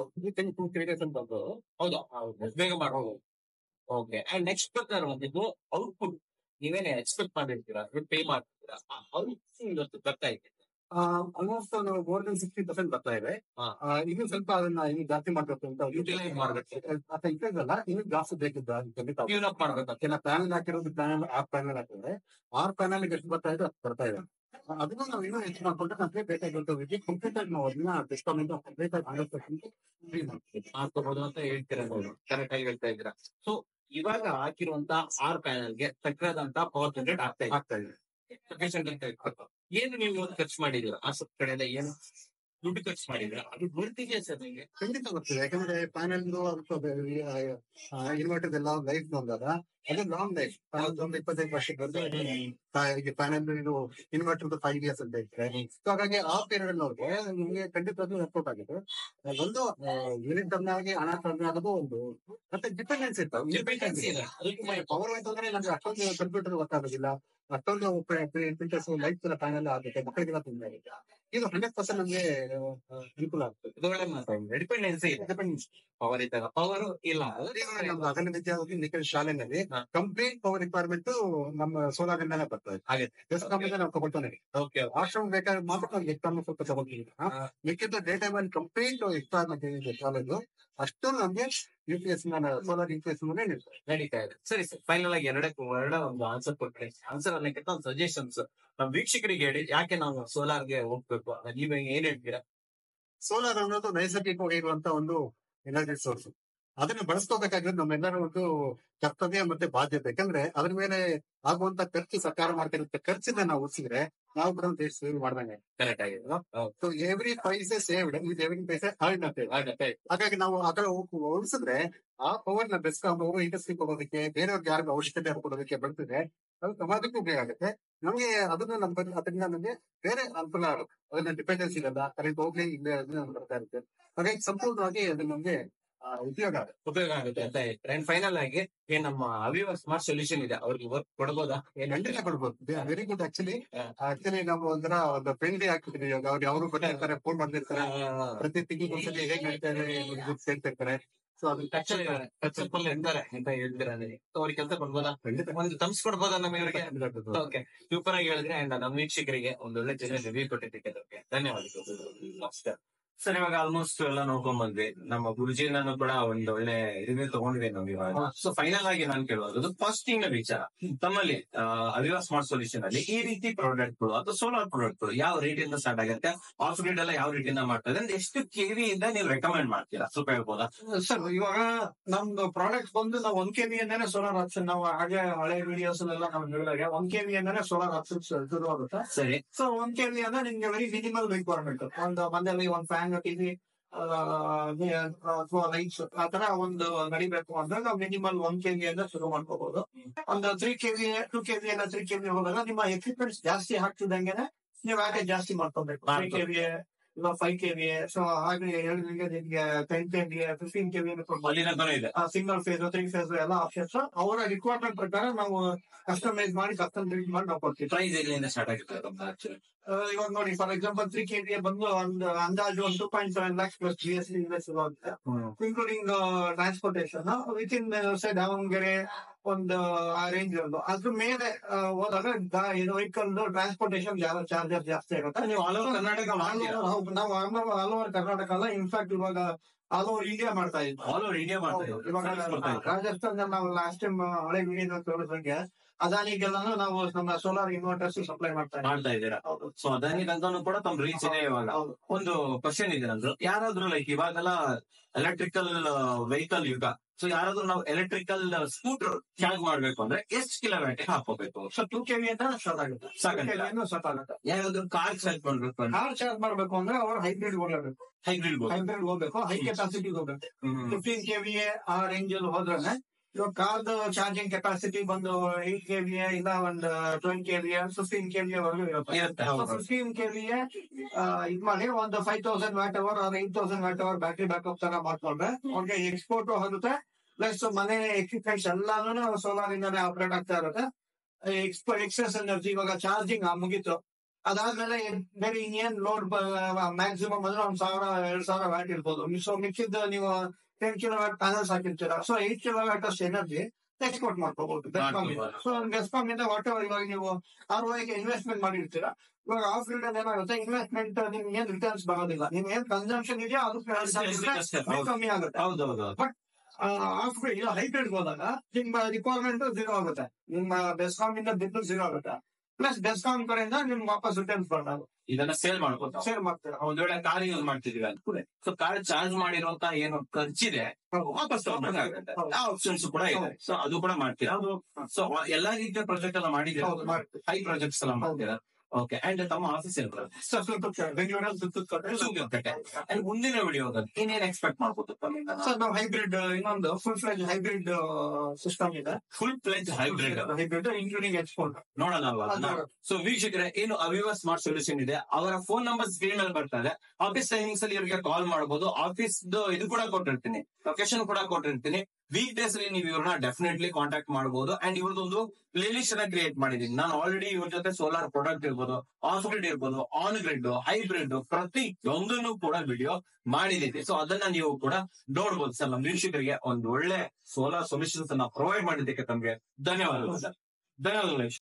ಬಂದು ಹೌದಾ ಬೇಗ ಮಾಡೋದು. ಓಕೆ. ಅಂಡ್ ನೆಕ್ಸ್ಟ್ ಪ್ರಕಾರ ಬಂದಿದ್ದು ಔಟ್ಪುಟ್. ನೀವೇನೇ ಎಕ್ಸ್ಪೆಕ್ಟ್ ಮಾಡಿರ್ತೀರಾ, ಪೇ ಮಾಡ್ತೀರಾ, ಔಟ್ಪುಟ್ ಬರ್ತಾ ಇದೆ ಆಲ್ಮೋಸ್ಟ್ ಮೋರ್ ದನ್ 60% ಬರ್ತಾ ಇದೆ. ಇನ್ನು ಸ್ವಲ್ಪ ಅದನ್ನ ಇನ್ನು ಜಾಸ್ತಿ ಮಾಡ್ಬೇಕು ಅಂತ ಯುಟಿಲೈಸ್ ಮಾಡ್ಬೇಕು. ಇದ್ದಲ್ಲ, ಇನ್ನು ಜಾಸ್ತಿ ಬೇಕಿದ್ದ ಟ್ಯೂನ್ ಅಪ್ ಮಾಡ್ಬೇಕು. ಕೆಲ ಪ್ಯಾನಲ್ ಹಾಕಿರೋದು ಪ್ಯಾನಲ್ ಪ್ಯಾನಲ್ ಹಾಕಿದ್ರೆ 6 ಪ್ಯಾನಲ್ ಎಷ್ಟು ಬರ್ತಾ ಇದೆ ಅಷ್ಟು ಬರ್ತಾ ಇದೆ. ಅದನ್ನು ನಾವು ಇನ್ನೂ ಹೆಚ್ಚು ಮಾಡ್ಕೊಂಡ್ರೆ ನಮಗೆ ಬೇಕಾಗಿರುವಂತ ವಿದ್ಯುತ್ ಕಂಪ್ಲೀಟ್ ಆಗಿ ನಾವು ಅದನ್ನ ಡಿಸ್ಕೌಂಟ್ ಕಂಪ್ಲೀಟ್ ಆಗಿ 100% ಫ್ರೀ ಮಾಡ್ತೀವಿ ಹಾಕೋಬಹುದು ಅಂತ ಹೇಳ್ತೀರಾ ನೀವು, ಕರೆಕ್ಟ್ ಆಗಿ ಹೇಳ್ತಾ ಇದ್ದೀರಾ. ಸೊ ಇವಾಗ ಹಾಕಿರುವಂತ 6 ಪ್ಯಾನಲ್ಗೆ ತಕ್ಕದಂತ ಪವರ್ ಜನರೇಟ್ ಆಗ್ತಾ ಇದೆ. ಏನು ನೀವು ಇವತ್ತು ಖರ್ಚು ಮಾಡಿದೀರಾ ಆ ಸಬ್ ಕಡೆಯಿಂದ ಏನು ದುಡ್ಡು ಖರ್ಚು ಮಾಡಿದ್ರ ಅದು ಬರ್ತಿದೆಯಾ ಸರ್ ನಿಮಗೆ? ಖಂಡಿತ ಬರ್ತಿದೆ. ಯಾಕಂದ್ರೆ ಪ್ಯಾನಲ್ ಇನ್ವರ್ಟರ್ ಎಲ್ಲ ಲೈಫ್ ಬಂದಾಗ ಅದು ಲಾಂಗ್ ಲೈಫ್. ಒಂದು 25 ವರ್ಷಕ್ಕೆ ಈಗ ಪ್ಯಾನಲ್ ಇದು ಇನ್ವರ್ಟರ್ 5 years ಅಂತ ಇರ್ತದೆ. ಸೊ ಹಾಗಾಗಿ ಆ ಪೀರಿಯಡ್ ಅಲ್ಲಿ ನೋಡಿದ್ರೆ ನಿಮಗೆ ಖಂಡಿತ ವರ್ಕೌಟ್ ಆಗಿದೆ. ಒಂದು ಯೂನಿಟ್ ಕಮ್ಮಿ ಆಗಿ ಹಣ ಕಮ್ಮಿ ಆಗೋದು ಒಂದು, ಮತ್ತೆ ಡಿಪೆಂಡೆನ್ಸ್ ಇರ್ತಾವೆ. ಪವರ್ ಹೋಯ್ತು ಅಂದ್ರೆ ನಮ್ಗೆ ಅಷ್ಟೊಂದು ಕಂಪ್ಯೂಟರ್ ಗೊತ್ತಾಗೋದಿಲ್ಲ, ಅಷ್ಟೊಂದು ಪ್ರಿಂಟರ್ಸ್ ಲೈಟ್ ಪ್ಯಾನಲ್ ಆಗುತ್ತೆ, ಮಕ್ಕಳಿಗೆಲ್ಲ ತೊಂದರೆ ಆಗುತ್ತೆ. ಇದು 100% ನಮ್ಗೆ ಅನುಕೂಲ ಆಗ್ತದೆ. ಇದು ಒಳ್ಳೆ ಮಾತಾಡಿ. ಡಿಪೆಂಡೆನ್ಸಿ ಇದೆ. ಪವರ್ ಇದ್ದಾಗ ಪವರ್ ಇಲ್ಲ. ನಮ್ಮ ಅಗಲ ವಿದ್ಯಾರ್ಥಿ ಶಾಲೆನಲ್ಲಿ ಕಂಪ್ಲೀಟ್ ಪವರ್ ರಿಕ್ವೈರ್ಮೆಂಟ್ ನಮ್ಮ ಸೋಲಾರ್ ಇಂದಾನೆ ಬರ್ತದೆ. ಹಾಗೆ ನಾವು ತಗೊಳ್ತಾನೆ. ಓಕೆ. ಆಶ್ರಮ ಬೇಕಾದ್ರೆ ಮಾತ್ರ ನಾವು ಎಕ್ಸಾಮ್ ಸ್ವಲ್ಪ ತಗೊಳ್ತೀವಿ. ಮಿಕ್ಕಿದ ಡೇ ಟೈಮ್ ಅಲ್ಲಿ ಕಂಪ್ಲೀಟ್ ರಿಕ್ವೈರ್ಮೆಂಟ್ ಏನಿದೆ ಶಾಲೆದು ಅಷ್ಟು ನಮ್ಗೆ UPS ಸೋಲಾರ್ UPS ನಡೀತಾ ಇದೆ. ಸರಿ ಸರ್, ಫೈನಲ್ ಆಗಿ ಎರಡ ಒಂದು ಆನ್ಸರ್ ಕೊಟ್ರೆ, ಆನ್ಸರ್ ಅನ್ನಕ್ಕಿಂತ ಒಂದು ಸಜೆಷನ್ಸ್ ನಮ್ಮ ವೀಕ್ಷಕರಿಗೆ ಹೇಳಿ, ಯಾಕೆ ನಾವು ಸೋಲಾರ್ಗೆ ಹೋಗ್ಬೇಕು, ನೀವೇ ಏನ್ ಹೇಳ್ತೀರಾ? ಸೋಲಾರ್ ಅನ್ನೋದು ನೈಸರ್ಗಿಕವಾಗಿ ಇರುವಂತ ಒಂದು ಎನರ್ಜಿ ಸೋರ್ಸ್. ಅದನ್ನ ಬಳಸ್ಕೋಬೇಕಾಗಿರೋದು ನಮ್ಮೆಲ್ಲರ ಒಂದು ಕರ್ತವ್ಯ ಮತ್ತೆ ಬಾಧ್ಯತೆ. ಯಾಕಂದ್ರೆ ಅದ್ರ ಮೇಲೆ ಆಗುವಂತ ಖರ್ಚು ಸರ್ಕಾರ ಮಾಡ್ತಿರುತ್ತೆ. ಖರ್ಚನ್ನ ನಾವು ಉಳಿಸಿದ್ರೆ ನಾವು ಕೂಡ ದೇಶ ಸೇವ್ ಮಾಡ್ದಂಗೆ. ಕರೆಕ್ಟ್ ಆಗಿದೆ. So every paise saved is every paise earn ಅಂತ ಹೇಳಿ. ಹಾಗಾಗಿ ನಾವು ಆ ಕಡೆ ಉಳಿಸಿದ್ರೆ ಆ ಪವರ್ ನ ಬೆಸ್ಕಾಂ ಅವರು ಇಂಡಸ್ಟ್ರಿ ಕೊಡೋದಕ್ಕೆ, ಬೇರೆಯವ್ರಿಗೆ ಯಾರಿಗೂ ಅವಶ್ಯಕತೆ ಕೊಡೋದಕ್ಕೆ ಬರ್ತದೆ. ಅದು ಸಮಾಜಕ್ಕೂ ಉಪಯೋಗ ಆಗುತ್ತೆ. ನಮಗೆ ಅದನ್ನ ಅದರಿಂದ ನಮಗೆ ಬೇರೆ ಅನುಕೂಲ ಆಗುತ್ತೆ. ಅದನ್ನ ಡಿಪೆಂಡೆನ್ಸ್ ಇರಲ್ಲ, ಕರೆಂಟ್ ಹೋಗ್ಲಿ ಇಲ್ಲೇ ಬರ್ತಾ ಇರುತ್ತೆ. ಹಾಗಾಗಿ ಸಂಪೂರ್ಣವಾಗಿ ಅದು ನಮ್ಗೆ ಉಪಯೋಗ ಆಗುತ್ತೆ ಅಂತ ಹೇಳ್ತಾರೆ. ಅಂಡ್ ಫೈನಲ್ ಆಗಿ ಏನ್ ನಮ್ಮ ಅವಿವ ಸ್ಮಾರ್ಟ್ ಸೊಲ್ಯೂಷನ್ ಇದೆ, ಅವ್ರಿಗೆ ವರ್ಕ್ ಕೊಡ್ಬೋದಾ? ಖಂಡಿತ ಕೊಡ್ಬೋದು. Very good. ಆಕ್ಚುಲಿ ನಾವು ಒಂದು ಫ್ರೆಂಡ್ಲಿ ಆಗ್ತಿದ್ವಿ. ಅವ್ರು ಯಾರು ಬರ್ತಿರ್ತಾರೆ, ಫೋನ್ ಮಾಡ್ತಿರ್ತಾರೆ, ಪ್ರತಿ ತಿಂಗಳು ಒಂದ್ಸತಿ ಹೇಗ್ ನಡೀತಾರೆ ಹೇಳ್ತಿರ್ತಾರೆ. ಸೊ ಅದು ಇರ್ತಾರೆ ಅಂತ ಹೇಳ್ತೀರಾ? ಅವ್ರಿಗೆ ಕೆಲಸ ಕೊಡ್ಬೋದಾ? ಒಂದು ತಮ್ಸ್ ಕೊಡ್ಬೋದಾ ನಮಗೆ? ಓಕೆ, ಸೂಪರ್ ಆಗಿ ಹೇಳಿದ್ರೆ. ಅಂಡ್ ನಮ್ಮ ವೀಕ್ಷಕರಿಗೆ ಒಂದೊಳ್ಳೆ ಜನ ರಿವ್ಯೂ ಕೊಟ್ಟಿದ್ದಕ್ಕೆ ಧನ್ಯವಾದಗಳು. ನಮಸ್ಕಾರ ಸರ್. ಇವಾಗ ಆಲ್ಮೋಸ್ಟ್ ಎಲ್ಲ ನೋಡ್ಕೊಂಡ್ ಬಂದ್ವಿ. ನಮ್ಮ ಗುರುಜಿನೂ ಕೂಡ ಒಂದ್ ಒಳ್ಳೆ ರಿವ್ಯೂ ತಗೊಂಡ್ವಿ ನಾವು ಇವಾಗ. ಸೊ ಫೈನಲ್ ಆಗಿ ನಾನು ಕೇಳೋದು ಫಾಸ್ಟಿಂಗ್ ನ ವಿಚಾರ. ತಮ್ಮಲ್ಲಿ ಅವಿವಾ ಸ್ಮಾರ್ಟ್ ಸೊಲ್ಯೂಷನ್ ಅಲ್ಲಿ ಈ ರೀತಿ ಪ್ರಾಡಕ್ಟ್ಗಳು ಅಥವಾ ಸೋಲಾರ್ ಪ್ರಾಡಕ್ಟ್ಗಳು ಯಾವ ರೇಟ್ ಇಂದ ಸ್ಟಾರ್ಟ್ ಆಗುತ್ತೆ, ಆಫ್ ಗ್ರಿಡ್ ಎಲ್ಲ ಯಾವ ರೇಟ್ ಇಂದ ಮಾಡ್ತಾರೆ, ಅಂದ್ರೆ ಎಷ್ಟು KV ಇಂದ ನೀವು ರೆಕಮೆಂಡ್ ಮಾಡ್ತೀರಾ? ಸ್ವಲ್ಪ ಹೇಳ್ಬೋದಾ ಸರ್? ಇವಾಗ ನಮ್ದು ಪ್ರಾಡಕ್ಟ್ ಬಂದು ನಾವು 1 kV ಇಂದಾನೆ ಸೋಲಾರ್ ಆಪ್ಷನ್, ನಾವು ಹಾಗೆ ಹಳೆ ವಿಡಿಯೋಸ್ ಎಲ್ಲ ನಾವು ಹೇಳಿದಾಗ 1 kV ಇಂದಾನೆ ಸೋಲಾರ್ ಆಪ್ಷನ್ ಶುರು ಆಗುತ್ತೆ. ಸರಿ. ಸೊ 1 kV ಅಂದ್ರೆ ನಿಮ್ಗೆ ವೆರಿ ಮಿನಿಮಲ್ ರಿಕ್ವೈರ್ಮೆಂಟ್. ಒಂದು ಮನೆಯಲ್ಲಿ ಒಂದು ಫ್ಯಾನ್, ಟಿವಿ ಅಥವಾ ಲೈಟ್ಸ್ ಆ ತರ ಒಂದು ನಡಿಬೇಕು ಅಂದ್ರೆ ನಾವು ಮಿನಿಮಲ್ 1 kV ಇಂದ ಶುರು ಮಾಡ್ಕೋಬಹುದು. ಒಂದು 3 kV 2 kV ಎಲ್ಲ 3 kV ಹೋದಾಗ ನಿಮ್ಮ ಎಕ್ವಿಪ್ಮೆಂಟ್ಸ್ ಜಾಸ್ತಿ ಹಾಕ್ತಿದಂಗೆನೆ ನೀವು ಯಾಕೆ ಜಾಸ್ತಿ ಮಾಡ್ಕೋಬೇಕು. 3 kV ಇಲ್ಲ 5 kV. ಸೊ ಹಾಗೆ ಹೇಳಿದ್ರೆ ನಿಮ್ಗೆ 10 kV 15 kV single phase 3 phase ಎಲ್ಲ ಆಪ್ಷನ್ಸ್ ಅವರ ರಿಕ್ವೈರ್ಮೆಂಟ್ ಪ್ರಕಾರ ನಾವು ಕಸ್ಟಮೈಸ್ ಮಾಡಿ ಬಿಲ್ಡ್ ಮಾಡಿ ನಾವು ಕೊಡ್ತೀವಿ. ಪ್ರೈಸ್ ಎಲ್ಲಿಂದ ಸ್ಟಾರ್ಟ್ ಆಗುತ್ತೆ? ಇವಾಗ ನೋಡಿ, ಫಾರ್ ಎಕ್ಸಾಂಪಲ್ 3 kV ಬಂದು ಒಂದು ಅಂದಾಜು 2.7 lakhs ಪ್ಲಸ್ GST ಶುರು ಆಗುತ್ತೆ, ಇನ್ಕ್ಲೂಡಿಂಗ್ ಟ್ರಾನ್ಸ್ಪೋರ್ಟೇಷನ್ ವಿತ್ ಇನ್ ಸೈ ದಾವಣಗೆರೆ ಒಂದು ಆ ರೇಂಜ್ ಒಂದು. ಅದ್ರ ಮೇಲೆ ಹೋದಾಗ ವೆಹಿಕಲ್ ಟ್ರಾನ್ಸ್ಪೋರ್ಟೇಷನ್ ಚಾರ್ಜಸ್ ಜಾಸ್ತಿ ಆಗುತ್ತೆ. ನೀವು ಆಲ್ ಓವರ್ ಕರ್ನಾಟಕ ನಾವು ಆಲ್ ಓವರ್ ಕರ್ನಾಟಕ ಅಲ್ಲ, ಇನ್ಫ್ಯಾಕ್ಟ್ ಇವಾಗ ಆಲ್ ಓವರ್ ಇಂಡಿಯಾ ಮಾಡ್ತಾ ಇದ್ವಿ. ಆಲ್ ಓವರ್ ಇಂಡಿಯಾ ಮಾಡ್ತಾ ಇದ್ದೀವಿ. ಇವಾಗ ರಾಜಸ್ಥಾನ ನಾವು ಲಾಸ್ಟ್ ಟೈಮ್ ಹಳೆ ವಿಡಿಯೋ ತೋರಿಸಂಗೆ ಅದಾನಿಗೆಲ್ಲಾನು ನಾವು ನಮ್ಮ ಸೋಲಾರ್ ಇನ್ವರ್ಟರ್ಸ್ ಸಪ್ಲೈ ಮಾಡ್ತಾ ಇದ್ದೀರಾ. ಹೌದು. ಸೊ ಅದಾನಿ ತನಕನೂ ಕೂಡ ತಮ್ಮ ರೀಚ್ ಇದೆ ಇವಾಗ. ಹೌದು. ಒಂದು ಕ್ವಶನ್ ಇದೆ ನಂದು, ಯಾರಾದ್ರೂ ಲೈಕ್ ಇವಾಗೆಲ್ಲ ಎಲೆಕ್ಟ್ರಿಕಲ್ ವೆಹಿಕಲ್ ಯುಗ, ಸೊ ಯಾರಾದ್ರೂ ನಾವು ಎಲೆಕ್ಟ್ರಿಕಲ್ ಸ್ಕೂಟರ್ ಚಾರ್ಜ್ ಮಾಡ್ಬೇಕು ಅಂದ್ರೆ ಎಷ್ಟು ಕಿಲೋವ್ಯಾಟ್ ಹಾಕೋಬೇಕು? ಸೊ 2 kV ಅಂತ ಸ್ಟಾರ್ಟ್ ಆಗುತ್ತೆ. ಸಾಕಾಗುತ್ತೆ. 2 kV ಸ್ಟಾರ್ಟ್ ಆಗುತ್ತೆ. ಯಾರಾದ್ರೂ ಕಾರ್ ಚಾರ್ಜ್ ಮಾಡ್ಬೇಕು ಅಂದ್ರೆ ಕಾರ್ ಚಾರ್ಜ್ ಮಾಡ್ಬೇಕು ಅಂದ್ರೆ ಅವರು ಹೈಬ್ರಿಡ್ ಹೋಗ್ಲೇಬೇಕು. ಹೈಬ್ರಿಡ್ ಹೈಬ್ರಿಡ್ ಹೋಗ್ಬೇಕು, ಹೈ ಕೆಪಾಸಿಟಿ ಹೋಗ್ಬೇಕು. 15 kVA ಆ ರೇಂಜ್ ಅಲ್ಲಿ ಹೋದ್ರೆ ಇವಾಗ ಕಾರ್ದು ಚಾರ್ಜಿಂಗ್ ಕೆಪಾಸಿಟಿ ಬಂದು 8 kVA ಇಲ್ಲ ಒಂದು 20 kVA 15 kVA ವರೆಗೂ ಇರುತ್ತೆ. ಇರುತ್ತೆ. ಹೌದು. 15 kVA ಇದ್ ಮಾಡಿ ಒಂದು 5000 watt hour 8000 watt hour battery backup ತರ ಮಾಡ್ಕೊಂಡ್ರೆ ಅವ್ರಿಗೆ ಎಕ್ಸ್ಪೋರ್ಟ್ ಆಗುತ್ತೆ. ಪ್ಲಸ್ ಮನೆ ಎಕ್ವಿಪ್ಮೆಂಟ್ಸ್ ಎಲ್ಲಾನು ಸೋಲಾರ್ ಇಂದಾನೆ ಆಪರೇಟ್ ಆಗ್ತಾ ಇರುತ್ತೆ. ಎಕ್ಸೆಸ್ ಎನರ್ಜಿ ಇವಾಗ ಚಾರ್ಜಿಂಗ್ ಮುಗೀತು, ಅದಾದ್ಮೇಲೆ ಬೇರೆ ಇನ್ನೇನ್ ಲೋಡ್ ಮ್ಯಾಕ್ಸಿಮಮ್ ಅಂದ್ರೆ 1000-2000 ವ್ಯಾಟ್ ಇರ್ಬೋದು. ಸೊ ಮಿಕ್ಕಿದ್ದು ನೀವು 10 ಕಿಲೋವ್ಯಾಟ್ ಪ್ಯಾನಲ್ಸ್ ಹಾಕಿರ್ತೀರಾ, ಸೊ 8 ಕಿಲೋವ್ಯಾಟ್ ಅಷ್ಟು ಎನರ್ಜಿ ಎಕ್ಸ್ಪೋರ್ಟ್ ಮಾಡ್ಕೋಬಹುದು ಬೆಸ್ಕಾಮ್. ಸೊ ಬೆಸ್ಕಾಮ್ ಇಂದ ವಾಟ್ ಎವರ್ ಇವಾಗ ನೀವು ROI ಗೆ ಇನ್ವೆಸ್ಟ್ಮೆಂಟ್ ಮಾಡಿರ್ತೀರಾ, ಇವಾಗ ಆಫ್ ಗ್ರಿಡ್ ಅಲ್ಲಿ ಏನಾಗುತ್ತೆ, ಇನ್ವೆಸ್ಟ್ಮೆಂಟ್ ನಿಮ್ಗೆ ಏನ್ ರಿಟರ್ನ್ಸ್ ಬರೋದಿಲ್ಲ. ನಿಮ್ ಏನ್ ಕನ್ಸಂಪ್ಷನ್ ಇದೆಯೋ ಅದು ಕಮ್ಮಿ ಆಗುತ್ತೆ. ಹೌದೌದು. ಬಟ್ ಆಫ್ ಗ್ರಿಡ್ ಹೈಬ್ರಿಡ್ ಹೋದಾಗ ನಿಮ್ಮ ರಿಕ್ವೈರ್ಮೆಂಟ್ 0 ಆಗುತ್ತೆ, ನಿಮ್ಮ ಬೆಸ್ಕಾಮ್ ಇಂದ ಬಿದ್ದು 0 ಆಗುತ್ತೆ. ಪ್ಲಸ್ ಬೆಸ್ಕಾಮ್ ಕಡೆಯಿಂದ ನಿಮ್ಗೆ ವಾಪಸ್ ರಿಟರ್ನ್ಸ್ ಬರೋದು. ಇದನ್ನ ಸೇಲ್ ಮಾಡ್ಬೋದು. ಸೇಲ್ ಮಾಡ್ತೀರಾ. ಒಂದ್ ವೇಳೆ ಕಾರ್ ಯೂಸ್ ಮಾಡ್ತಿದೀವಿ ಅಂತ, ಸೊ ಕಾರ್ ಚಾರ್ಜ್ ಮಾಡಿರುವಂತ ಏನು ಖರ್ಚಿದೆ ವಾಪಸ್ ತಗೊಂಡಾಗುತ್ತೆ. ಆ ಆಪ್ಷನ್ಸ್ ಕೂಡ ಇದೆ, ಸೊ ಅದು ಕೂಡ ಮಾಡ್ತೀರಾ. ಸೊ ಎಲ್ಲಾ ರೀತಿಯ ಪ್ರಾಜೆಕ್ಟ್ ಎಲ್ಲ ಮಾಡಿದೀರಾ, ಹೌದು, ಮಾಡ್ತೀವಿ. ಹೈ ಪ್ರಾಜೆಕ್ಟ್ಸ್ ಎಲ್ಲ ಮಾಡ್ತೀರಾ. ಓಕೆ. ಅಂಡ್ ತಮ್ಮ ಆಫೀಸ್ ಬೆಂಗಳೂರಲ್ಲಿ ಬೆಂಗಳೂರಲ್ಲಿ ಅಂಡ್ ಮುಂದಿನ ವಿಡಿಯೋದಲ್ಲಿ ಏನೇನ್ ಎಕ್ಸ್ಪೆಕ್ಟ್ ಮಾಡ್ಬೋದು? ಸರ್ ನಾವು ಹೈಬ್ರಿಡ್ ಇನ್ನೊಂದು ಫುಲ್ ಫ್ಲೆಜ್ ಹೈಬ್ರಿಡ್ ಸಿಸ್ಟಮ್ ಇದೆ. Full fledge hybrid including export ನೋಡೋಣ ಅಲ್ವಾ? ಸೊ ವೀಕ್ಷಕರೇ, ಏನು ಅವಿವಾ ಸ್ಮಾರ್ಟ್ ಸೊಲ್ಯೂಷನ್ ಇದೆ, ಅವರ ಫೋನ್ ನಂಬರ್ ಸ್ಕ್ರೀನ್ ಮೇಲೆ ಬರ್ತಾ ಇದೆ. ಆಫೀಸ್ ಟೈಮಿಂಗ್ಸ್ ಅಲ್ಲಿ ಇವರಿಗೆ ಕಾಲ್ ಮಾಡಬಹುದು. ಆಫೀಸ್ ಇದು ಕೂಡ ಕೊಟ್ಟಿರ್ತೀನಿ, ಲೊಕೇಶನ್ ಕೂಡ ಕೊಟ್ಟಿರ್ತೀನಿ. ವೀಕ್ ಡೇಸ್ ಅಲ್ಲಿ ನೀವು ಇವ್ರನ್ನ ಡೆಫಿನೆಟ್ಲಿ ಕಾಂಟ್ಯಾಕ್ಟ್ ಮಾಡಬಹುದು. ಅಂಡ್ ಇವ್ರದೊಂದು ಪ್ಲೇ ಲಿಸ್ಟ್ ಅನ್ನ ಕ್ರಿಯೇಟ್ ಮಾಡಿದೀನಿ ನಾನು ಆಲ್ರೆಡಿ. ಇವ್ರ ಜೊತೆ ಸೋಲಾರ್ ಪ್ರಾಡಕ್ಟ್ ಇರ್ಬೋದು, ಆಫ್ ಗ್ರಿಡ್ ಇರ್ಬೋದು, ಆನ್ ಗ್ರಿಡ್, ಹೈಬ್ರಿಡ್, ಪ್ರತಿಯೊಂದನ್ನು ಕೂಡ ವಿಡಿಯೋ ಮಾಡಿದೀನಿ. ಸೊ ಅದನ್ನ ನೀವು ಕೂಡ ನೋಡ್ಬೋದು ಸರ್. ನಮ್ಮ ವೀಕ್ಷಕರಿಗೆ ಒಂದು ಒಳ್ಳೆ ಸೋಲಾರ್ ಸೊಲ್ಯೂಷನ್ಸ್ ಅನ್ನ ಪ್ರೊವೈಡ್ ಮಾಡಿದ್ದಕ್ಕೆ ತಮ್ಗೆ ಧನ್ಯವಾದಗಳು ಸರ್. ಧನ್ಯವಾದಗಳು.